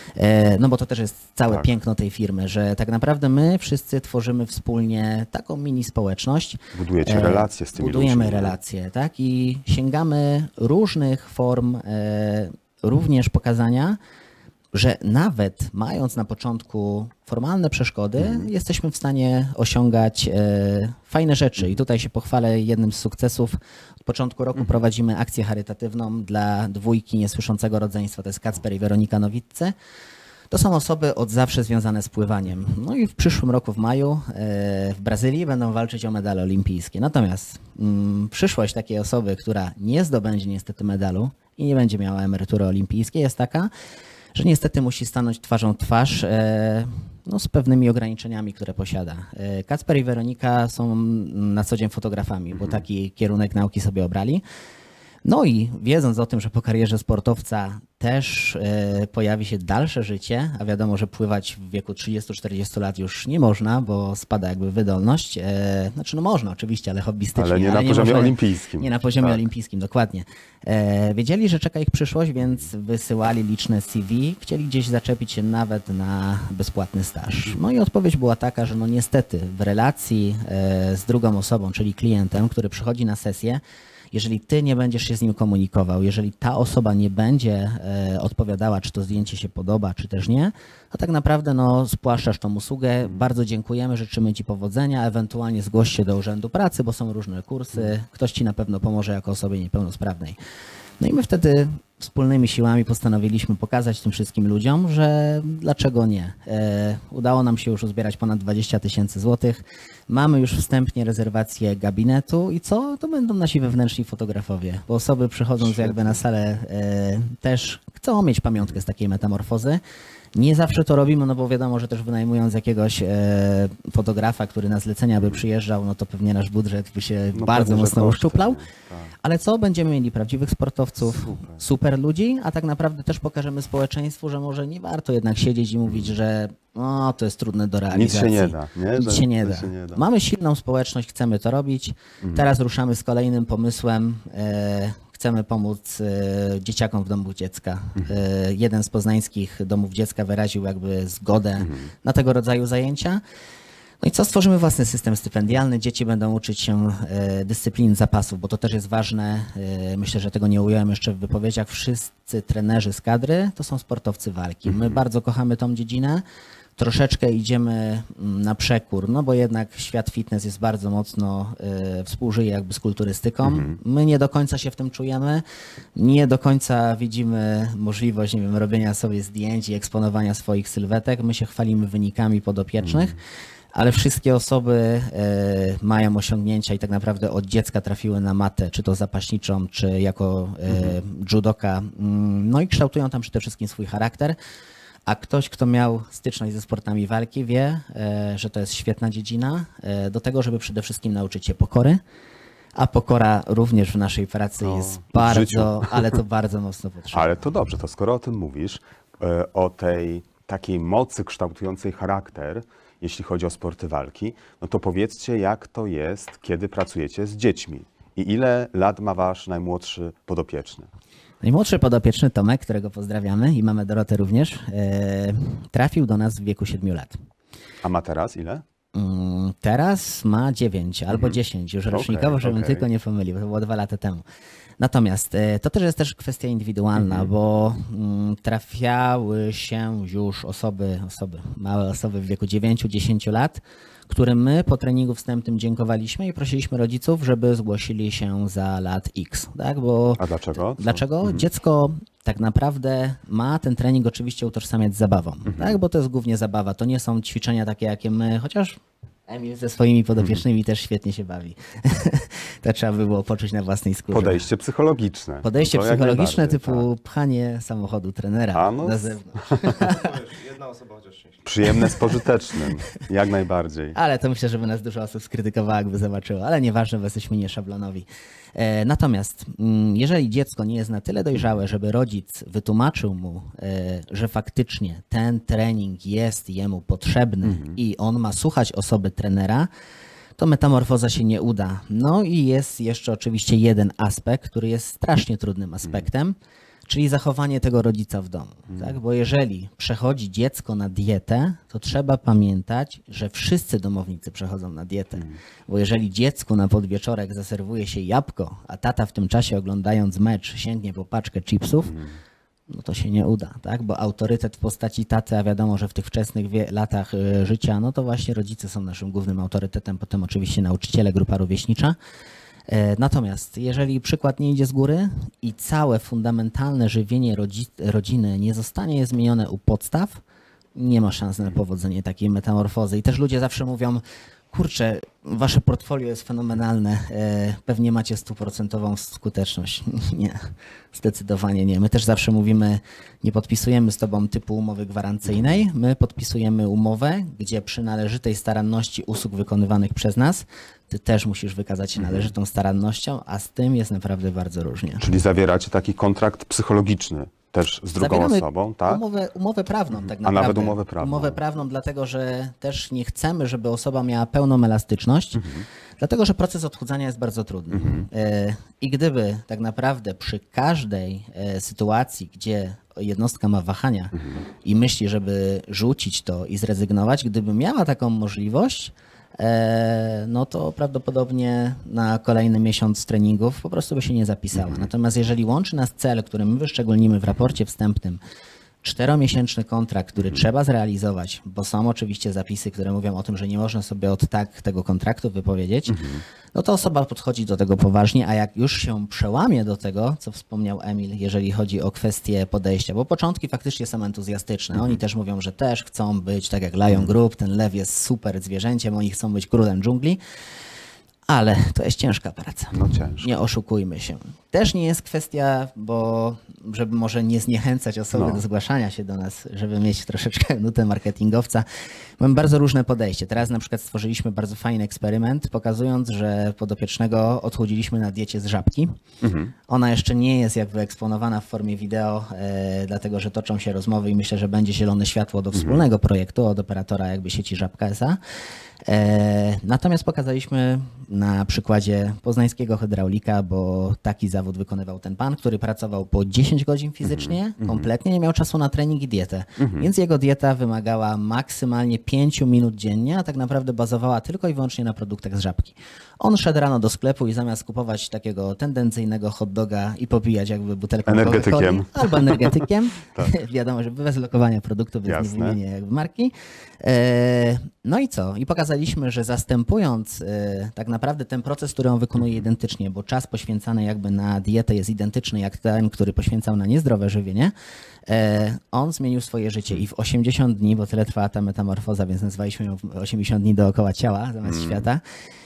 no bo to też jest całe tak. piękno tej firmy, że tak naprawdę my wszyscy tworzymy wspólnie taką mini społeczność. Budujecie relacje z tymi Budujemy ludźmi. relacje, tak? I sięgamy różnych form e, również pokazania, że nawet mając na początku formalne przeszkody, mm. jesteśmy w stanie osiągać e, fajne rzeczy. I tutaj się pochwalę jednym z sukcesów. Od początku roku mm. prowadzimy akcję charytatywną dla dwójki niesłyszącego rodzeństwa. To jest Kacper i Weronika Nowiccy. To są osoby od zawsze związane z pływaniem. No i w przyszłym roku w maju e, w Brazylii będą walczyć o medale olimpijskie. Natomiast mm, przyszłość takiej osoby, która nie zdobędzie niestety medalu i nie będzie miała emerytury olimpijskiej, jest taka, że niestety musi stanąć twarzą w twarz e, no, z pewnymi ograniczeniami, które posiada. E, Kacper i Weronika są na co dzień fotografami, bo taki kierunek nauki sobie obrali. No i wiedząc o tym, że po karierze sportowca też e, pojawi się dalsze życie, a wiadomo, że pływać w wieku trzydziestu czterdziestu lat już nie można, bo spada jakby wydolność. E, znaczy no można oczywiście, ale hobbystycznie. Ale nie ale na nie poziomie można, olimpijskim. Nie na poziomie tak. olimpijskim, dokładnie. E, wiedzieli, że czeka ich przyszłość, więc wysyłali liczne C V, chcieli gdzieś zaczepić się nawet na bezpłatny staż. No i odpowiedź była taka, że no niestety w relacji e, z drugą osobą, czyli klientem, który przychodzi na sesję, Jeżeli ty nie będziesz się z nim komunikował, jeżeli ta osoba nie będzie e, odpowiadała, czy to zdjęcie się podoba, czy też nie, to tak naprawdę no, spłaszczasz tą usługę. Bardzo dziękujemy, życzymy ci powodzenia, ewentualnie zgłoś się do Urzędu Pracy, bo są różne kursy, ktoś ci na pewno pomoże jako osobie niepełnosprawnej. No i my wtedy wspólnymi siłami postanowiliśmy pokazać tym wszystkim ludziom, że dlaczego nie. E, udało nam się już uzbierać ponad dwadzieścia tysięcy złotych. Mamy już wstępnie rezerwację gabinetu i co? To będą nasi wewnętrzni fotografowie, bo osoby przychodząc Świetnie. jakby na salę e, też chcą mieć pamiątkę z takiej metamorfozy. Nie zawsze to robimy, no bo wiadomo, że też wynajmując jakiegoś e, fotografa, który na zlecenia by przyjeżdżał, no to pewnie nasz budżet by się No bardzo pewnie, że mocno koszty, uszczuplał. tak. Ale co? Będziemy mieli prawdziwych sportowców, super. Super. ludzi, a tak naprawdę też pokażemy społeczeństwu, że może nie warto jednak siedzieć i mówić, że o, to jest trudne do Nic realizacji. się nie da, nie? Nic Że- się nie że da. się nie da. Mamy silną społeczność, chcemy to robić. Teraz ruszamy z kolejnym pomysłem. E, chcemy pomóc e, dzieciakom w domach dziecka. E, jeden z poznańskich domów dziecka wyraził jakby zgodę na tego rodzaju zajęcia. No i co? Stworzymy własny system stypendialny. Dzieci będą uczyć się e, dyscyplin zapasów, bo to też jest ważne. E, myślę, że tego nie ująłem jeszcze w wypowiedziach. Wszyscy trenerzy z kadry to są sportowcy walki. My bardzo kochamy tą dziedzinę. Troszeczkę idziemy mm, na przekór, no bo jednak świat fitness jest bardzo mocno e, współżyje jakby z kulturystyką. My nie do końca się w tym czujemy. Nie do końca widzimy możliwość, nie wiem, robienia sobie zdjęć i eksponowania swoich sylwetek. My się chwalimy wynikami podopiecznych. Ale wszystkie osoby e, mają osiągnięcia i tak naprawdę od dziecka trafiły na matę, czy to zapaśniczą, czy jako e, judoka. Mm, No i kształtują tam przede wszystkim swój charakter. A ktoś, kto miał styczność ze sportami walki, wie, e, że to jest świetna dziedzina e, do tego, żeby przede wszystkim nauczyć się pokory. A pokora również w naszej pracy No, jest w życiu. bardzo, ale to bardzo mocno potrzebne. Ale to dobrze, to skoro o tym mówisz, e, o tej takiej mocy kształtującej charakter, jeśli chodzi o sporty walki, no to powiedzcie, jak to jest, kiedy pracujecie z dziećmi i ile lat ma wasz najmłodszy podopieczny? Najmłodszy podopieczny Tomek, którego pozdrawiamy i mamy Dorotę również, e, trafił do nas w wieku siedmiu lat. A ma teraz ile? Mm, Teraz ma dziewięć albo dziesięć, już Okej, rocznikowo, żebym okej. tylko nie pomylił, to było dwa lata temu. Natomiast e, to też jest też kwestia indywidualna, bo mm, trafiały się już osoby, osoby, małe osoby w wieku dziewięciu dziesięciu lat, którym my po treningu wstępnym dziękowaliśmy i prosiliśmy rodziców, żeby zgłosili się za lat X, tak? Bo A dlaczego? Co? Dlaczego? Dziecko tak naprawdę ma ten trening oczywiście utożsamiać z zabawą, tak? Bo to jest głównie zabawa. To nie są ćwiczenia takie, jakie my, chociaż Emil ze swoimi podopiecznymi też świetnie się bawi. To trzeba by było poczuć na własnej skórze. Podejście psychologiczne. Podejście To jak psychologiczne najbardziej, typu pchanie samochodu trenera A no na z- zewnątrz. Jedna osoba chociaż szczęśliwa. tak. Przyjemne z pożytecznym, jak najbardziej. Ale to myślę, żeby nas dużo osób skrytykowało, jakby zobaczyło. Ale nieważne, bo jesteśmy nieszablonowi. E, natomiast mm, jeżeli dziecko nie jest na tyle dojrzałe, żeby rodzic wytłumaczył mu, e, że faktycznie ten trening jest jemu potrzebny i on ma słuchać osoby trenera, to metamorfoza się nie uda. No i jest jeszcze oczywiście jeden aspekt, który jest strasznie trudnym aspektem, czyli zachowanie tego rodzica w domu. Tak? Bo jeżeli przechodzi dziecko na dietę, to trzeba pamiętać, że wszyscy domownicy przechodzą na dietę. Bo jeżeli dziecku na podwieczorek zaserwuje się jabłko, a tata w tym czasie oglądając mecz sięgnie po paczkę chipsów, no to się nie uda, tak? Bo autorytet w postaci taty, a wiadomo, że w tych wczesnych wie- latach y, życia, no to właśnie rodzice są naszym głównym autorytetem, potem oczywiście nauczyciele, grupa rówieśnicza. E, Natomiast jeżeli przykład nie idzie z góry i całe fundamentalne żywienie rodzi- rodziny nie zostanie zmienione u podstaw, nie ma szans na powodzenie takiej metamorfozy. I też ludzie zawsze mówią, kurczę, wasze portfolio jest fenomenalne, e, pewnie macie stuprocentową skuteczność. Nie, zdecydowanie nie. My też zawsze mówimy, nie podpisujemy z tobą typu umowy gwarancyjnej, my podpisujemy umowę, gdzie przy należytej staranności usług wykonywanych przez nas, ty też musisz wykazać się należytą starannością, a z tym jest naprawdę bardzo różnie. Czyli zawieracie taki kontrakt psychologiczny też z drugą Zawieramy osobą, tak? Umowę, umowę prawną tak naprawdę. A nawet umowę prawną. Umowę prawną, dlatego że też nie chcemy, żeby osoba miała pełną elastyczność, Mhm. dlatego że proces odchudzania jest bardzo trudny. E, I gdyby tak naprawdę przy każdej e, sytuacji, gdzie jednostka ma wahania Mhm. i myśli, żeby rzucić to i zrezygnować, gdyby miała taką możliwość, e, no to prawdopodobnie na kolejny miesiąc treningów po prostu by się nie zapisała. Natomiast jeżeli łączy nas cel, który my wyszczególnimy w raporcie wstępnym, czteromiesięczny kontrakt, który trzeba zrealizować, bo są oczywiście zapisy, które mówią o tym, że nie można sobie od tak tego kontraktu wypowiedzieć, no to osoba podchodzi do tego poważnie, a jak już się przełamie do tego, co wspomniał Emil, jeżeli chodzi o kwestię podejścia, bo początki faktycznie są entuzjastyczne. Oni też mówią, że też chcą być tak jak Lion Group, ten lew jest super zwierzęciem, oni chcą być królem dżungli. Ale to jest ciężka praca. No ciężko. Nie oszukujmy się. Też nie jest kwestia, bo żeby może nie zniechęcać osoby No. do zgłaszania się do nas, żeby mieć troszeczkę nutę marketingowca. Mamy bardzo różne podejście. Teraz na przykład stworzyliśmy bardzo fajny eksperyment, pokazując, że podopiecznego odchudziliśmy na diecie z żabki. Mhm. Ona jeszcze nie jest jakby eksponowana w formie wideo, e, dlatego że toczą się rozmowy i myślę, że będzie zielone światło do wspólnego mhm. projektu od operatora jakby sieci Żabka S A. E, natomiast pokazaliśmy na przykładzie poznańskiego hydraulika, bo taki zawód wykonywał ten pan, który pracował po dziesięć godzin fizycznie, mm-hmm. kompletnie nie miał czasu na trening i dietę, mm-hmm. więc jego dieta wymagała maksymalnie pięć minut dziennie, a tak naprawdę bazowała tylko i wyłącznie na produktach z Żabki. On szedł rano do sklepu i zamiast kupować takiego tendencyjnego hot doga i popijać jakby butelkę energetykiem albo energetykiem, tak. Wiadomo, że bez lokowania produktu, bez nie wymienienia jakby marki. E, no i co? I pokazaliśmy, że zastępując e, tak naprawdę ten proces, który on wykonuje identycznie, bo czas poświęcany jakby na dietę jest identyczny jak ten, który poświęcał na niezdrowe żywienie, e, on zmienił swoje życie i w osiemdziesiąt dni, bo tyle trwała ta metamorfoza, więc nazwaliśmy ją osiemdziesiąt dni dookoła ciała zamiast mm. świata,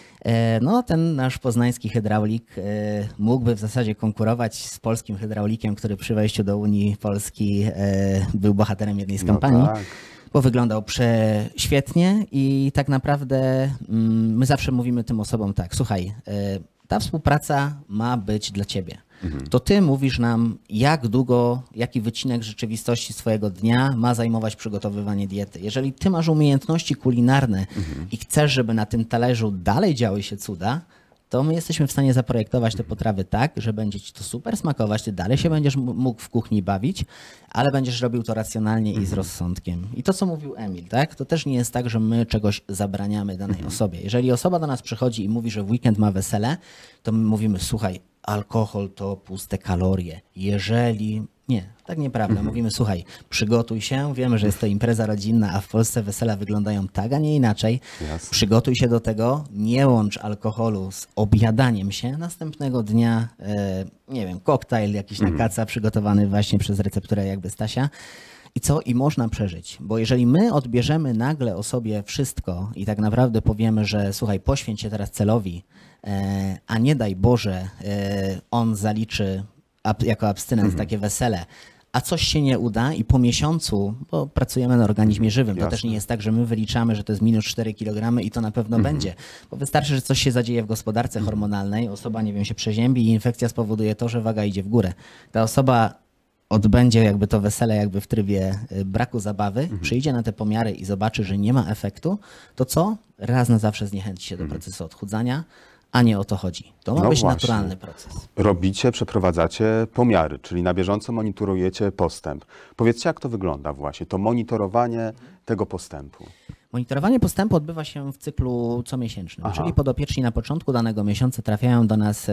no ten nasz poznański hydraulik mógłby w zasadzie konkurować z polskim hydraulikiem, który przy wejściu do Unii Polski był bohaterem jednej z kampanii, no tak. bo wyglądał prześwietnie i tak naprawdę my zawsze mówimy tym osobom tak, słuchaj, ta współpraca ma być dla ciebie. Mhm. To ty mówisz nam, jak długo, jaki wycinek rzeczywistości swojego dnia ma zajmować przygotowywanie diety. Jeżeli ty masz umiejętności kulinarne mhm. i chcesz, żeby na tym talerzu dalej działy się cuda, to my jesteśmy w stanie zaprojektować te potrawy tak, że będzie ci to super smakować, ty dalej się będziesz mógł w kuchni bawić, ale będziesz robił to racjonalnie mhm. i z rozsądkiem. I to, co mówił Emil, tak? To też nie jest tak, że my czegoś zabraniamy danej mhm. osobie. Jeżeli osoba do nas przychodzi i mówi, że w weekend ma wesele, to my mówimy, słuchaj, alkohol to puste kalorie. Jeżeli... Nie, tak nieprawda. Mhm. Mówimy, słuchaj, przygotuj się, wiemy, że jest to impreza rodzinna, a w Polsce wesela wyglądają tak, a nie inaczej. Jasne. Przygotuj się do tego, nie łącz alkoholu z obiadaniem się. Następnego dnia, e, nie wiem, koktajl jakiś mhm. na kaca przygotowany właśnie przez recepturę jakby Stasia. I co? I można przeżyć. Bo jeżeli my odbierzemy nagle osobie wszystko i tak naprawdę powiemy, że słuchaj, poświęć się teraz celowi, e, a nie daj Boże, e, on zaliczy ab, jako abstynent mhm. takie wesele, a coś się nie uda i po miesiącu, bo pracujemy na organizmie żywym, to Jasne. Też nie jest tak, że my wyliczamy, że to jest minus cztery kilogramy i to na pewno mhm. będzie. Bo wystarczy, że coś się zadzieje w gospodarce mhm. hormonalnej, osoba, nie wiem, się przeziębi i infekcja spowoduje to, że waga idzie w górę. Ta osoba odbędzie jakby to wesele jakby w trybie braku zabawy, mhm. przyjdzie na te pomiary i zobaczy, że nie ma efektu, to co? Raz na zawsze zniechęci się do mhm. procesu odchudzania, a nie o to chodzi. To ma no być właśnie. naturalny proces. Robicie, przeprowadzacie pomiary, czyli na bieżąco monitorujecie postęp. Powiedzcie, jak to wygląda właśnie, to monitorowanie tego postępu. Monitorowanie postępu odbywa się w cyklu comiesięcznym, Aha. czyli podopieczni na początku danego miesiąca trafiają do nas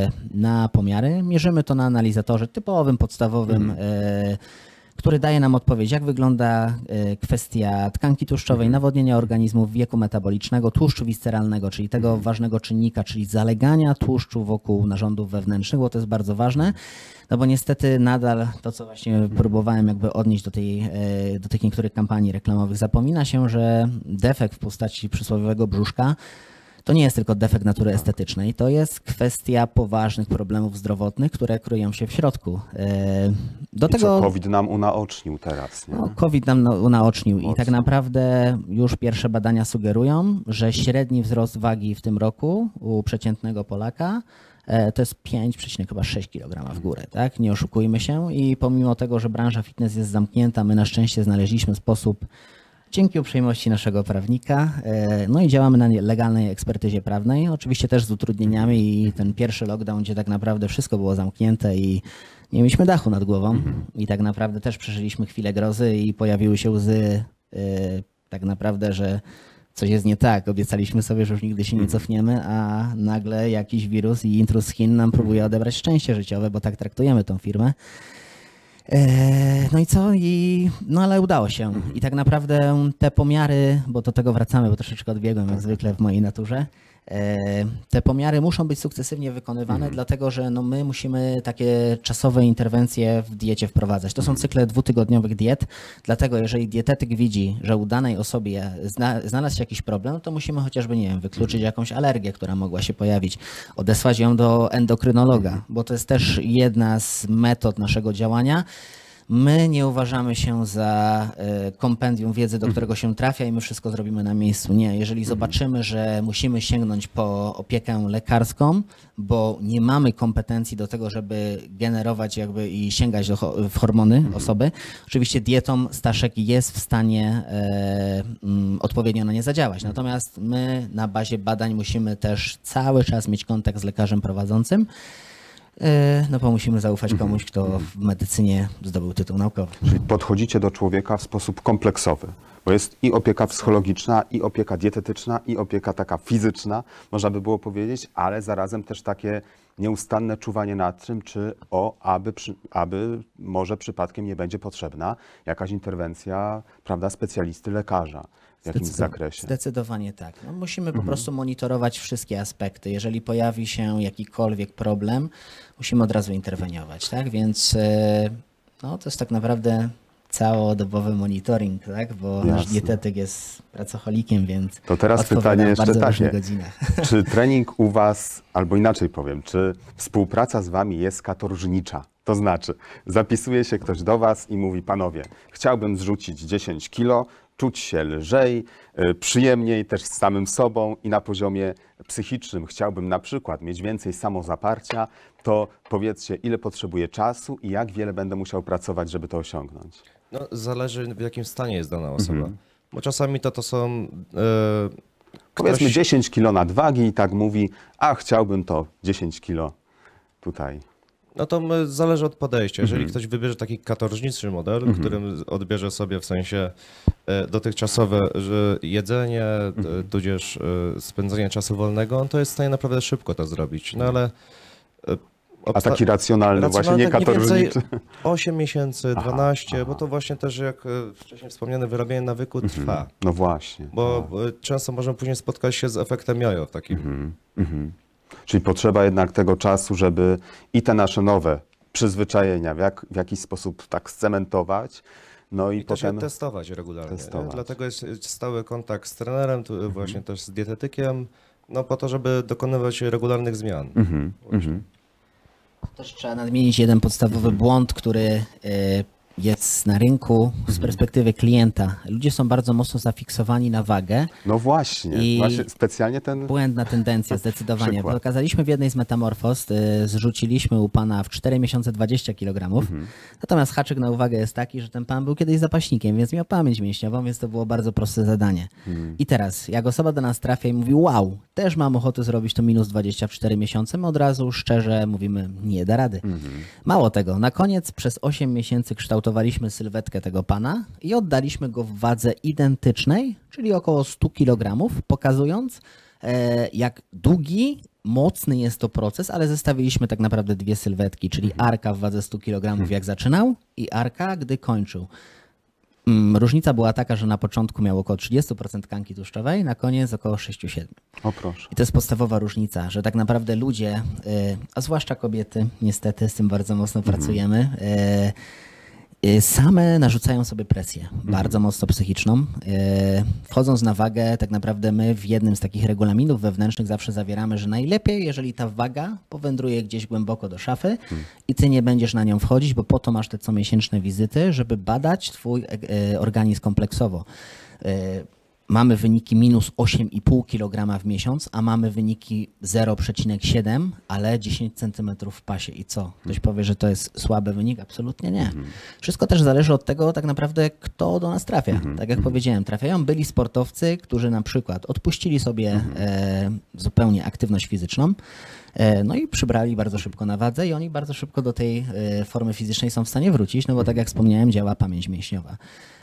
na pomiary. Mierzymy to na analizatorze typowym, podstawowym, mhm. który daje nam odpowiedź, jak wygląda kwestia tkanki tłuszczowej, nawodnienia organizmu, wieku metabolicznego, tłuszczu visceralnego, czyli tego mhm. ważnego czynnika, czyli zalegania tłuszczu wokół narządów wewnętrznych, bo to jest bardzo ważne. No bo niestety nadal to, co właśnie próbowałem jakby odnieść do, tej, do tych niektórych kampanii reklamowych, zapomina się, że defekt w postaci przysłowiowego brzuszka to nie jest tylko defekt natury estetycznej, to jest kwestia poważnych problemów zdrowotnych, które kryją się w środku. Do I tego, co COVID nam unaocznił teraz, nie? No, COVID nam unaocznił Mocno. I tak naprawdę już pierwsze badania sugerują, że średni wzrost wagi w tym roku u przeciętnego Polaka to jest pięć przecinek sześć kilograma w górę, tak? Nie oszukujmy się i pomimo tego, że branża fitness jest zamknięta, my na szczęście znaleźliśmy sposób, dzięki uprzejmości naszego prawnika, no i działamy na legalnej ekspertyzie prawnej, oczywiście też z utrudnieniami i ten pierwszy lockdown, gdzie tak naprawdę wszystko było zamknięte i nie mieliśmy dachu nad głową i tak naprawdę też przeżyliśmy chwilę grozy i pojawiły się łzy tak naprawdę, że coś jest nie tak. Obiecaliśmy sobie, że już nigdy się nie cofniemy, a nagle jakiś wirus i intruz z Chin nam próbuje odebrać szczęście życiowe, bo tak traktujemy tą firmę. No i co? I, no ale udało się. I tak naprawdę te pomiary, bo do tego wracamy, bo troszeczkę odbiegłem jak zwykle w mojej naturze, te pomiary muszą być sukcesywnie wykonywane, mhm. dlatego że no my musimy takie czasowe interwencje w diecie wprowadzać. To są cykle dwutygodniowych diet, dlatego jeżeli dietetyk widzi, że u danej osobie zna, znalazł się jakiś problem, to musimy chociażby, nie wiem, wykluczyć jakąś alergię, która mogła się pojawić, odesłać ją do endokrynologa, bo to jest też jedna z metod naszego działania. My nie uważamy się za kompendium wiedzy, do którego się trafia i my wszystko zrobimy na miejscu. Nie, jeżeli zobaczymy, że musimy sięgnąć po opiekę lekarską, bo nie mamy kompetencji do tego, żeby generować jakby i sięgać do, w hormony osoby, oczywiście dietą Staszek jest w stanie e, m, odpowiednio na nie zadziałać. Natomiast my na bazie badań musimy też cały czas mieć kontakt z lekarzem prowadzącym, no bo musimy zaufać komuś, kto w medycynie zdobył tytuł naukowy. Czyli podchodzicie do człowieka w sposób kompleksowy, bo jest i opieka psychologiczna, i opieka dietetyczna, i opieka taka fizyczna, można by było powiedzieć, ale zarazem też takie nieustanne czuwanie nad czym, czy o, aby, przy, aby może przypadkiem nie będzie potrzebna jakaś interwencja, prawda, specjalisty, lekarza. W jakimś zakresie. Zdecydowanie tak. No, musimy po mhm. prostu monitorować wszystkie aspekty. Jeżeli pojawi się jakikolwiek problem, musimy od razu interweniować, tak? Więc no, to jest tak naprawdę całodobowy monitoring, tak? Bo Jasne. nasz dietetyk jest pracocholikiem, więc to teraz pytanie jeszcze takie. Godzinach. Czy trening u was, albo inaczej powiem, czy współpraca z wami jest katorżnicza? To znaczy, zapisuje się ktoś do was i mówi, panowie, chciałbym zrzucić dziesięć kilo, czuć się lżej, przyjemniej też z samym sobą i na poziomie psychicznym chciałbym na przykład mieć więcej samozaparcia, to powiedzcie, ile potrzebuję czasu i jak wiele będę musiał pracować, żeby to osiągnąć? No, zależy, w jakim stanie jest dana osoba. Mhm. Bo czasami to to są... E, Powiedzmy ktoś... dziesięć kilo nadwagi i tak mówi, a chciałbym to dziesięć kilo tutaj. No to zależy od podejścia. Jeżeli Mhm. ktoś wybierze taki katorżniczy model, Mhm. w którym odbierze sobie w sensie dotychczasowe że jedzenie, Mhm. tudzież spędzenie czasu wolnego, on to jest w stanie naprawdę szybko to zrobić. No ale... A taki racjonalny, właśnie nie tak katorżniczy. osiem miesięcy, dwanaście, aha. bo to właśnie też jak wcześniej wspomniane wyrobienie nawyku Mhm. trwa. No właśnie. Bo tak. często możemy później spotkać się z efektem jojo w takim. Mhm. Mhm. Czyli potrzeba jednak tego czasu, żeby i te nasze nowe przyzwyczajenia w, jak, w jakiś sposób tak scementować. No i, I też potem je testować regularnie. testować. Dlatego jest stały kontakt z trenerem, tu mhm. właśnie też z dietetykiem, no po to, żeby dokonywać regularnych zmian. Mhm. Mhm. Też trzeba nadmienić jeden podstawowy błąd, który jest na rynku z perspektywy klienta. Ludzie są bardzo mocno zafiksowani na wagę. No właśnie, I właśnie specjalnie ten... Błędna tendencja, zdecydowanie. Przykład. Pokazaliśmy w jednej z metamorfoz, y, zrzuciliśmy u pana w cztery miesiące dwadzieścia kilogramów. Mhm. Natomiast haczyk na uwagę jest taki, że ten pan był kiedyś zapaśnikiem, więc miał pamięć mięśniową, więc to było bardzo proste zadanie. Mhm. I teraz, jak osoba do nas trafia i mówi, wow, też mam ochotę zrobić to minus dwadzieścia w cztery miesiące, my od razu szczerze mówimy, nie da rady. Mhm. Mało tego, na koniec przez osiem miesięcy kształtowaliśmy sylwetkę tego pana i oddaliśmy go w wadze identycznej, czyli około sto kilogramów, pokazując, e, jak długi, mocny jest to proces, ale zestawiliśmy tak naprawdę dwie sylwetki, czyli Arka w wadze sto kilogramów jak zaczynał i Arka, gdy kończył. Różnica była taka, że na początku miał około trzydzieści procent tkanki tłuszczowej, na koniec około sześć do siedmiu procent. O proszę. I to jest podstawowa różnica, że tak naprawdę ludzie, a zwłaszcza kobiety, niestety z tym bardzo mocno mhm. pracujemy, same narzucają sobie presję, mhm. bardzo mocno psychiczną. Wchodząc na wagę, tak naprawdę my w jednym z takich regulaminów wewnętrznych zawsze zawieramy, że najlepiej, jeżeli ta waga powędruje gdzieś głęboko do szafy mhm. i ty nie będziesz na nią wchodzić, bo po to masz te comiesięczne wizyty, żeby badać twój organizm kompleksowo. Mamy wyniki minus osiem i pół kilograma w miesiąc, a mamy wyniki zero przecinek siedem, ale dziesięć centymetrów w pasie. I co? Ktoś powie, że to jest słaby wynik? Absolutnie nie. Mhm. Wszystko też zależy od tego tak naprawdę, kto do nas trafia. Mhm. Tak jak mhm. powiedziałem, trafiają byli sportowcy, którzy na przykład odpuścili sobie mhm. e, zupełnie aktywność fizyczną, e, no i przybrali bardzo szybko na wadze i oni bardzo szybko do tej e, formy fizycznej są w stanie wrócić, no bo tak jak wspomniałem, działa pamięć mięśniowa.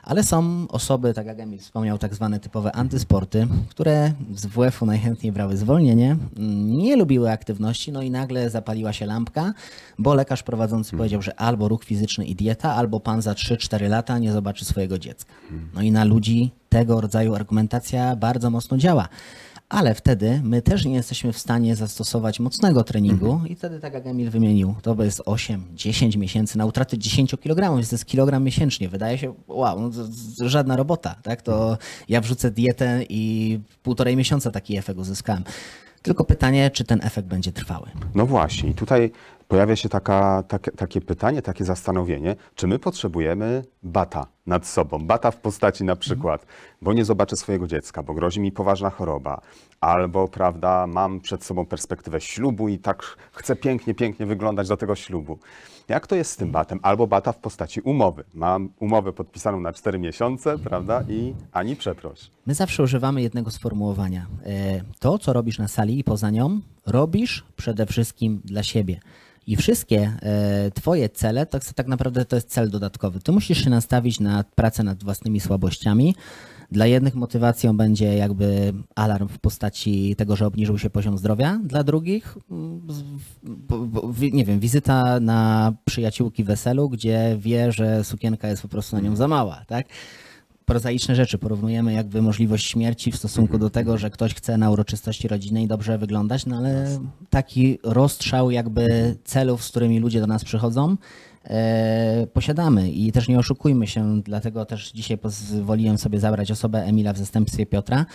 Ale są osoby, tak jak Emil wspomniał, tak zwane typowe antysporty, które z W F-u najchętniej brały zwolnienie, nie lubiły aktywności, no i nagle zapaliła się lampka, bo lekarz prowadzący powiedział, że albo ruch fizyczny i dieta, albo pan za trzy cztery lata nie zobaczy swojego dziecka. No i na ludzi tego rodzaju argumentacja bardzo mocno działa. Ale wtedy my też nie jesteśmy w stanie zastosować mocnego treningu mhm. i wtedy, tak jak Emil wymienił, to jest osiem dziesięć miesięcy na utratę dziesięć kilogramów, więc to jest kilogram miesięcznie. Wydaje się, wow, no to, to żadna robota, tak? To ja wrzucę dietę i półtorej miesiąca taki efekt uzyskałem. Tylko pytanie, czy ten efekt będzie trwały. No właśnie, i tutaj pojawia się taka, takie, takie pytanie, takie zastanowienie, czy my potrzebujemy bata nad sobą, bata w postaci na przykład, mm. bo nie zobaczę swojego dziecka, bo grozi mi poważna choroba, albo, prawda, mam przed sobą perspektywę ślubu i tak chcę pięknie, pięknie wyglądać do tego ślubu. Jak to jest z tym batem? Albo bata w postaci umowy. Mam umowę podpisaną na cztery miesiące, prawda, i ani przeproś. My zawsze używamy jednego sformułowania. To, co robisz na sali i poza nią, robisz przede wszystkim dla siebie. I wszystkie e, twoje cele, to tak naprawdę to jest cel dodatkowy. Ty musisz się nastawić na pracę nad własnymi słabościami. Dla jednych motywacją będzie jakby alarm w postaci tego, że obniżył się poziom zdrowia. Dla drugich, nie wiem, wizyta na przyjaciółki weselu, gdzie wie, że sukienka jest po prostu na nią za mała, tak? Prozaiczne rzeczy. Porównujemy jakby możliwość śmierci w stosunku do tego, że ktoś chce na uroczystości rodzinnej dobrze wyglądać, no ale taki rozstrzał jakby celów, z którymi ludzie do nas przychodzą, e, posiadamy i też nie oszukujmy się, dlatego też dzisiaj pozwoliłem sobie zabrać osobę Emila w zastępstwie Piotra,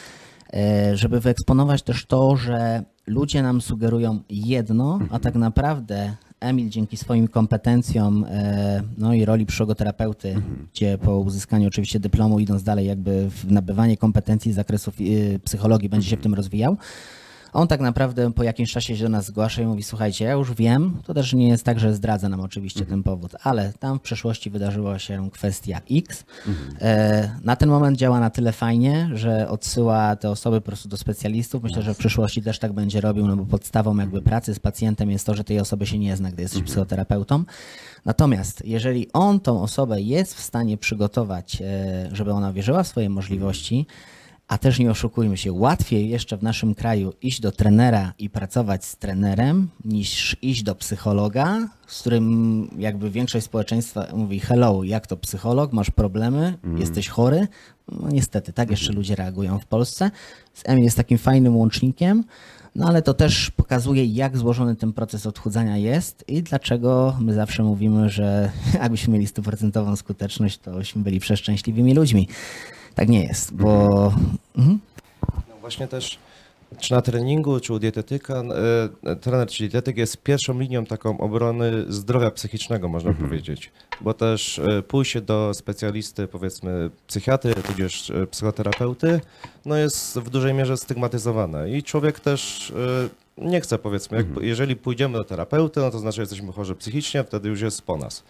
e, żeby wyeksponować też to, że ludzie nam sugerują jedno, a tak naprawdę Emil dzięki swoim kompetencjom no i roli psychoterapeuty, mhm. gdzie po uzyskaniu oczywiście dyplomu, idąc dalej jakby w nabywanie kompetencji z zakresu psychologii, będzie mhm. się w tym rozwijał. On tak naprawdę po jakimś czasie się do nas zgłasza i mówi, słuchajcie, ja już wiem, to też nie jest tak, że zdradza nam oczywiście mhm. ten powód, ale tam w przeszłości wydarzyła się kwestia X. Mhm. E, na ten moment działa na tyle fajnie, że odsyła te osoby po prostu do specjalistów. Myślę, że w przyszłości też tak będzie robił, no bo podstawą jakby pracy z pacjentem jest to, że tej osoby się nie zna, gdy jesteś mhm. psychoterapeutą. Natomiast jeżeli on tą osobę jest w stanie przygotować, e, żeby ona wierzyła w swoje możliwości, a też nie oszukujmy się, łatwiej jeszcze w naszym kraju iść do trenera i pracować z trenerem, niż iść do psychologa, z którym jakby większość społeczeństwa mówi hello, jak to psycholog, masz problemy, mm. jesteś chory. No niestety, tak jeszcze ludzie reagują w Polsce. Emil jest takim fajnym łącznikiem, no ale to też pokazuje, jak złożony ten proces odchudzania jest i dlaczego my zawsze mówimy, że jakbyśmy mieli stuprocentową skuteczność, to byśmy byli przeszczęśliwymi ludźmi. Tak nie jest, bo... Mhm. No właśnie też, czy na treningu, czy u dietetyka, e, trener czy dietetyk jest pierwszą linią taką obrony zdrowia psychicznego, można mhm. powiedzieć. Bo też e, pójście do specjalisty, powiedzmy psychiatry, tudzież e, psychoterapeuty, no jest w dużej mierze stygmatyzowane. I człowiek też e, nie chce, powiedzmy, jak, mhm. jeżeli pójdziemy do terapeuty, no to znaczy, że jesteśmy chorzy psychicznie, wtedy już jest po nas.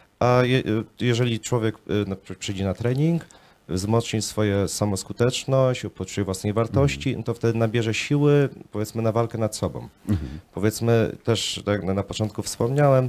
A je, jeżeli człowiek e, przyjdzie na trening, wzmocni swoją samoskuteczność, poczucie własnej wartości, mhm. to wtedy nabierze siły, powiedzmy, na walkę nad sobą. Mhm. Powiedzmy, też tak na początku wspomniałem,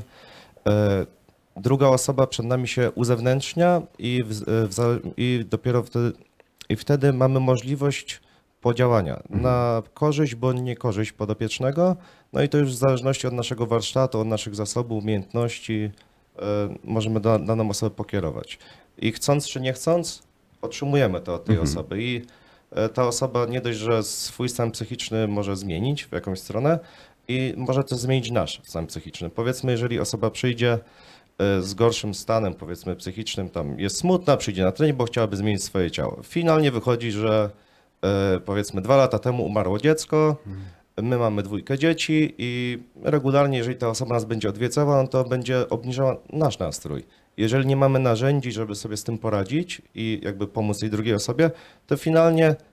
e, druga osoba przed nami się uzewnętrznia i, w, w, i dopiero wtedy, i wtedy mamy możliwość podziałania mhm. na korzyść bądź niekorzyść podopiecznego, no i to już w zależności od naszego warsztatu, od naszych zasobów, umiejętności e, możemy da, daną osobę pokierować. I chcąc czy nie chcąc, otrzymujemy to od tej mhm. osoby i ta osoba nie dość, że swój stan psychiczny może zmienić w jakąś stronę i może też zmienić nasz stan psychiczny. Powiedzmy, jeżeli osoba przyjdzie z gorszym stanem, powiedzmy psychicznym, tam jest smutna, przyjdzie na trening, bo chciałaby zmienić swoje ciało. Finalnie wychodzi, że powiedzmy dwa lata temu umarło dziecko, mhm. my mamy dwójkę dzieci i regularnie, jeżeli ta osoba nas będzie odwiedzała, no to będzie obniżała nasz nastrój. Jeżeli nie mamy narzędzi, żeby sobie z tym poradzić i jakby pomóc tej drugiej osobie, to finalnie e,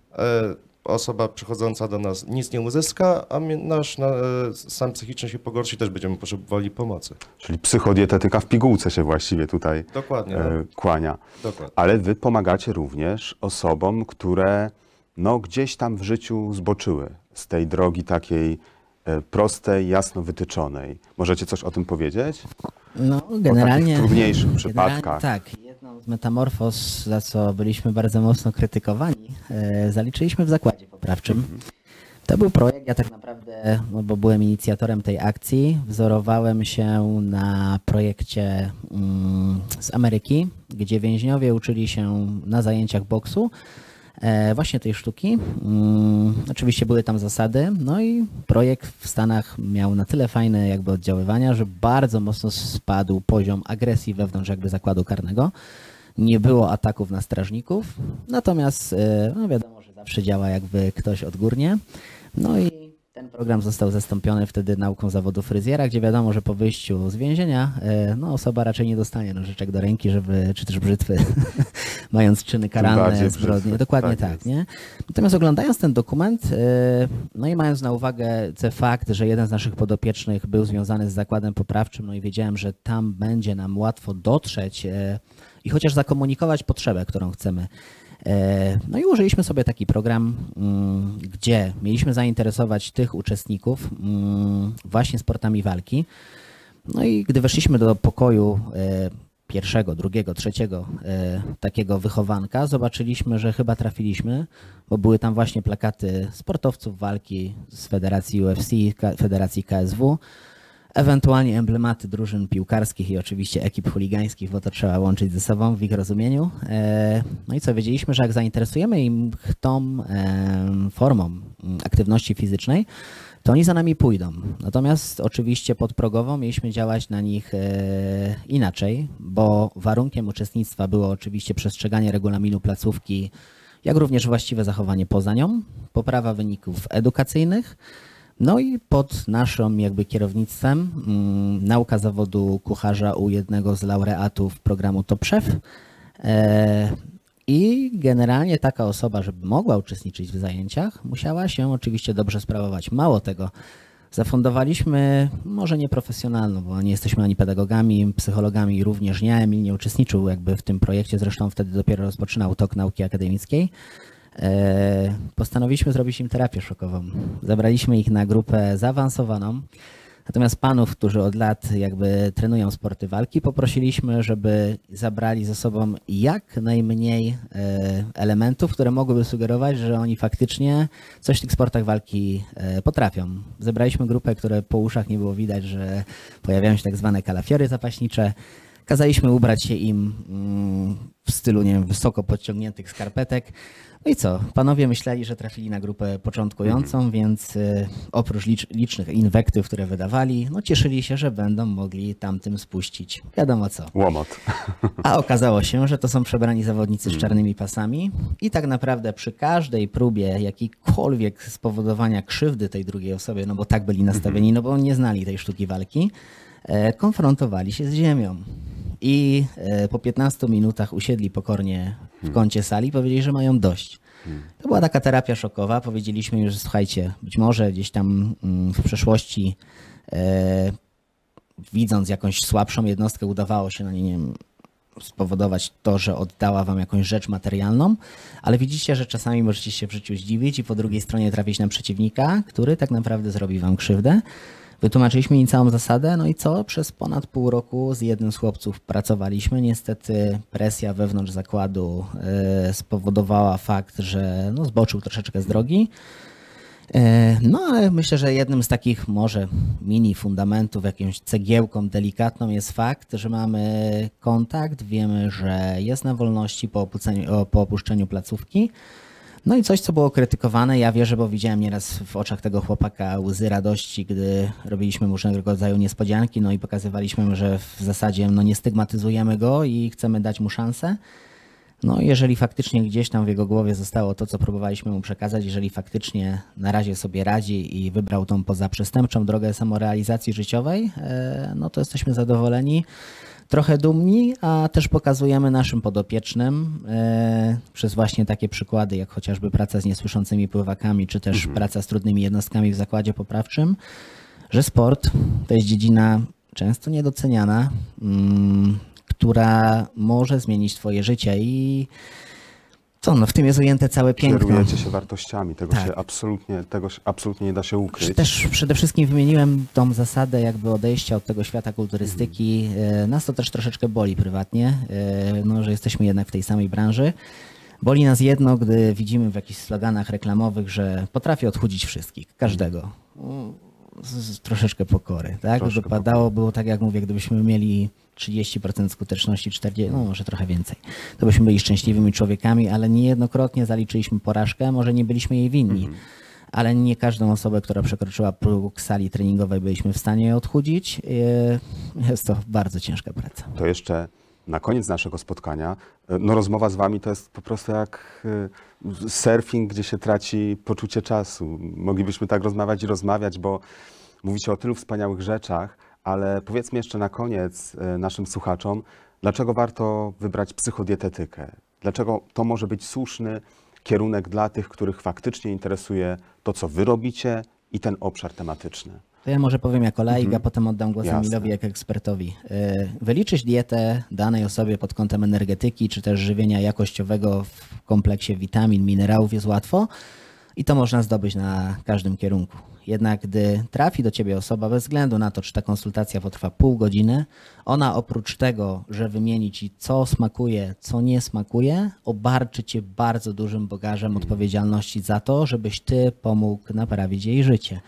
osoba przychodząca do nas nic nie uzyska, a nasz na, stan psychiczny się pogorszy i też będziemy potrzebowali pomocy. Czyli psychodietetyka w pigułce się właściwie tutaj Dokładnie, e, kłania. Dokładnie. Ale wy pomagacie również osobom, które no, gdzieś tam w życiu zboczyły z tej drogi takiej e, prostej, jasno wytyczonej. Możecie coś o tym powiedzieć? No, generalnie... O takich trudniejszych generalnie, przypadkach. Tak, jedną z Metamorfos, za co byliśmy bardzo mocno krytykowani, zaliczyliśmy w zakładzie poprawczym. To był projekt, ja tak naprawdę, no bo byłem inicjatorem tej akcji, wzorowałem się na projekcie mm, z Ameryki, gdzie więźniowie uczyli się na zajęciach boksu e, właśnie tej sztuki. Mm, oczywiście były tam zasady, no i projekt w Stanach miał na tyle fajne jakby oddziaływania, że bardzo mocno spadł poziom agresji wewnątrz jakby zakładu karnego. Nie było ataków na strażników, natomiast e, no wiadomo, że zawsze działa jakby ktoś odgórnie. No i ten program został zastąpiony wtedy nauką zawodu fryzjera, gdzie wiadomo, że po wyjściu z więzienia no, osoba raczej nie dostanie nożyczek do ręki, żeby, czy też brzytwy, mając czyny karalne, zbrodnie. Dokładnie tak, tak nie? Natomiast oglądając ten dokument, no i mając na uwagę ten fakt, że jeden z naszych podopiecznych był związany z zakładem poprawczym, no i wiedziałem, że tam będzie nam łatwo dotrzeć i chociaż zakomunikować potrzebę, którą chcemy. No i użyliśmy sobie taki program, gdzie mieliśmy zainteresować tych uczestników właśnie sportami walki. No i gdy weszliśmy do pokoju pierwszego, drugiego, trzeciego takiego wychowanka, zobaczyliśmy, że chyba trafiliśmy, bo były tam właśnie plakaty sportowców walki z Federacji U F C, Federacji K S W, ewentualnie emblematy drużyn piłkarskich i oczywiście ekip chuligańskich, bo to trzeba łączyć ze sobą w ich rozumieniu. No i co, wiedzieliśmy, że jak zainteresujemy im tą formą aktywności fizycznej, to oni za nami pójdą. Natomiast oczywiście podprogowo mieliśmy działać na nich inaczej, bo warunkiem uczestnictwa było oczywiście przestrzeganie regulaminu placówki, jak również właściwe zachowanie poza nią, poprawa wyników edukacyjnych. No i pod naszym jakby kierownictwem mm, nauka zawodu kucharza u jednego z laureatów programu Top Chef e, i generalnie taka osoba, żeby mogła uczestniczyć w zajęciach, musiała się oczywiście dobrze sprawować. Mało tego, zafundowaliśmy, może nie profesjonalną, bo nie jesteśmy ani pedagogami, psychologami, również nie, Emil nie uczestniczył jakby w tym projekcie, zresztą wtedy dopiero rozpoczynał tok nauki akademickiej. Postanowiliśmy zrobić im terapię szokową. Zabraliśmy ich na grupę zaawansowaną, natomiast panów, którzy od lat jakby trenują sporty walki, poprosiliśmy, żeby zabrali ze sobą jak najmniej elementów, które mogłyby sugerować, że oni faktycznie coś w tych sportach walki potrafią. Zebraliśmy grupę, które po uszach nie było widać, że pojawiają się tak zwane kalafiory zapaśnicze. Kazaliśmy ubrać się im w stylu, nie wiem, wysoko podciągniętych skarpetek. No i co? Panowie myśleli, że trafili na grupę początkującą, mm. więc y, oprócz licz, licznych inwektyw, które wydawali, no cieszyli się, że będą mogli tamtym spuścić wiadomo co. Łomot. A okazało się, że to są przebrani zawodnicy z czarnymi pasami i tak naprawdę przy każdej próbie jakiejkolwiek spowodowania krzywdy tej drugiej osobie, no bo tak byli nastawieni, no bo nie znali tej sztuki walki, e, konfrontowali się z ziemią. I po piętnastu minutach usiedli pokornie w kącie sali i powiedzieli, że mają dość. To była taka terapia szokowa. Powiedzieliśmy już, słuchajcie, być może gdzieś tam w przeszłości e, widząc jakąś słabszą jednostkę udawało się na nie, nie wiem, spowodować to, że oddała wam jakąś rzecz materialną, ale widzicie, że czasami możecie się w życiu zdziwić i po drugiej stronie trafić na przeciwnika, który tak naprawdę zrobi wam krzywdę. Wytłumaczyliśmy im całą zasadę, no i co? Przez ponad pół roku z jednym z chłopców pracowaliśmy. Niestety presja wewnątrz zakładu y, spowodowała fakt, że no, zboczył troszeczkę z drogi. Y, no ale myślę, że jednym z takich może mini fundamentów, jakąś cegiełką delikatną jest fakt, że mamy kontakt, wiemy, że jest na wolności po, opuceniu, po opuszczeniu placówki. No i coś, co było krytykowane, ja wierzę, bo widziałem nieraz w oczach tego chłopaka łzy radości, gdy robiliśmy mu różnego rodzaju niespodzianki, no i pokazywaliśmy, że w zasadzie no, nie stygmatyzujemy go i chcemy dać mu szansę. No jeżeli faktycznie gdzieś tam w jego głowie zostało to, co próbowaliśmy mu przekazać, jeżeli faktycznie na razie sobie radzi i wybrał tą pozaprzestępczą drogę samorealizacji życiowej, no to jesteśmy zadowoleni. Trochę dumni, a też pokazujemy naszym podopiecznym e, przez właśnie takie przykłady, jak chociażby praca z niesłyszącymi pływakami, czy też mhm. praca z trudnymi jednostkami w zakładzie poprawczym, że sport to jest dziedzina często niedoceniana, mm, która może zmienić twoje życie i Co, no w tym jest ujęte całe piękno. Kierujecie się wartościami, tego, Tak. się absolutnie, tego się absolutnie nie da się ukryć. Też przede wszystkim wymieniłem tą zasadę jakby odejścia od tego świata kulturystyki. E, Nas to też troszeczkę boli prywatnie, e, no, że jesteśmy jednak w tej samej branży. Boli nas jedno, gdy widzimy w jakichś sloganach reklamowych, że potrafi odchudzić wszystkich, każdego. Z, z troszeczkę pokory, tak? Troszkę Wypadało, było tak jak mówię, gdybyśmy mieli trzydzieści procent skuteczności, czterdzieści procent, no może trochę więcej, to byśmy byli szczęśliwymi człowiekami, ale niejednokrotnie zaliczyliśmy porażkę, może nie byliśmy jej winni, Mhm. ale nie każdą osobę, która przekroczyła próg sali treningowej, byliśmy w stanie odchudzić. E, Jest to bardzo ciężka praca. To jeszcze na koniec naszego spotkania, no rozmowa z wami to jest po prostu jak y, surfing, gdzie się traci poczucie czasu. Moglibyśmy tak rozmawiać i rozmawiać, bo mówicie o tylu wspaniałych rzeczach, ale powiedzmy jeszcze na koniec y, naszym słuchaczom, dlaczego warto wybrać psychodietetykę? Dlaczego to może być słuszny kierunek dla tych, których faktycznie interesuje to, co wy robicie i ten obszar tematyczny? To ja może powiem jako laik, Mhm. a potem oddam głos Jasne. Emilowi jako ekspertowi. E, Wyliczyć dietę danej osobie pod kątem energetyki, czy też żywienia jakościowego w kompleksie witamin, minerałów jest łatwo i to można zdobyć na każdym kierunku. Jednak gdy trafi do ciebie osoba, bez względu na to, czy ta konsultacja potrwa pół godziny, ona oprócz tego, że wymieni ci, co smakuje, co nie smakuje, obarczy cię bardzo dużym bagażem odpowiedzialności za to, żebyś ty pomógł naprawić jej życie.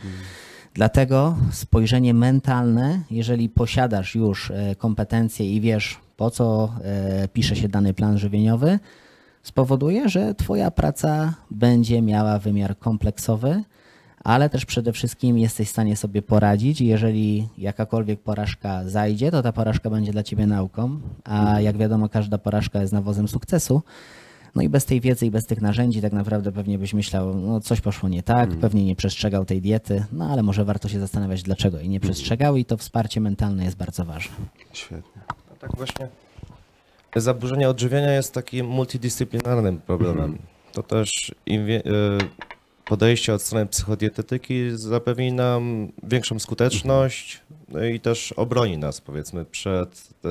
Dlatego spojrzenie mentalne, jeżeli posiadasz już e, kompetencje i wiesz, po co e, pisze się dany plan żywieniowy, spowoduje, że twoja praca będzie miała wymiar kompleksowy, ale też przede wszystkim jesteś w stanie sobie poradzić. Jeżeli jakakolwiek porażka zajdzie, to ta porażka będzie dla ciebie nauką, a jak wiadomo, każda porażka jest nawozem sukcesu. No i bez tej wiedzy i bez tych narzędzi tak naprawdę pewnie byś myślał, no coś poszło nie tak, pewnie nie przestrzegał tej diety, no ale może warto się zastanawiać dlaczego i nie przestrzegał i to wsparcie mentalne jest bardzo ważne. Świetnie. No tak właśnie. Zaburzenie odżywiania jest takim multidyscyplinarnym problemem. To też im wie, y, podejście od strony psychodietetyki zapewni nam większą skuteczność no i też obroni nas, powiedzmy, przed y,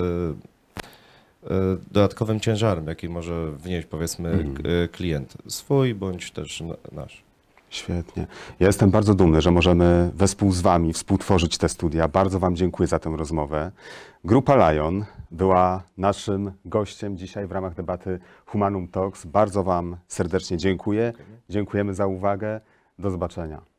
y, dodatkowym ciężarem, jaki może wnieść, powiedzmy, k- y, klient swój bądź też na- nasz. Świetnie. Ja jestem bardzo dumny, że możemy wespół z wami współtworzyć te studia. Bardzo wam dziękuję za tę rozmowę. Grupa Lion była naszym gościem dzisiaj w ramach debaty Humanum Talks. Bardzo wam serdecznie dziękuję. Dziękujemy za uwagę. Do zobaczenia.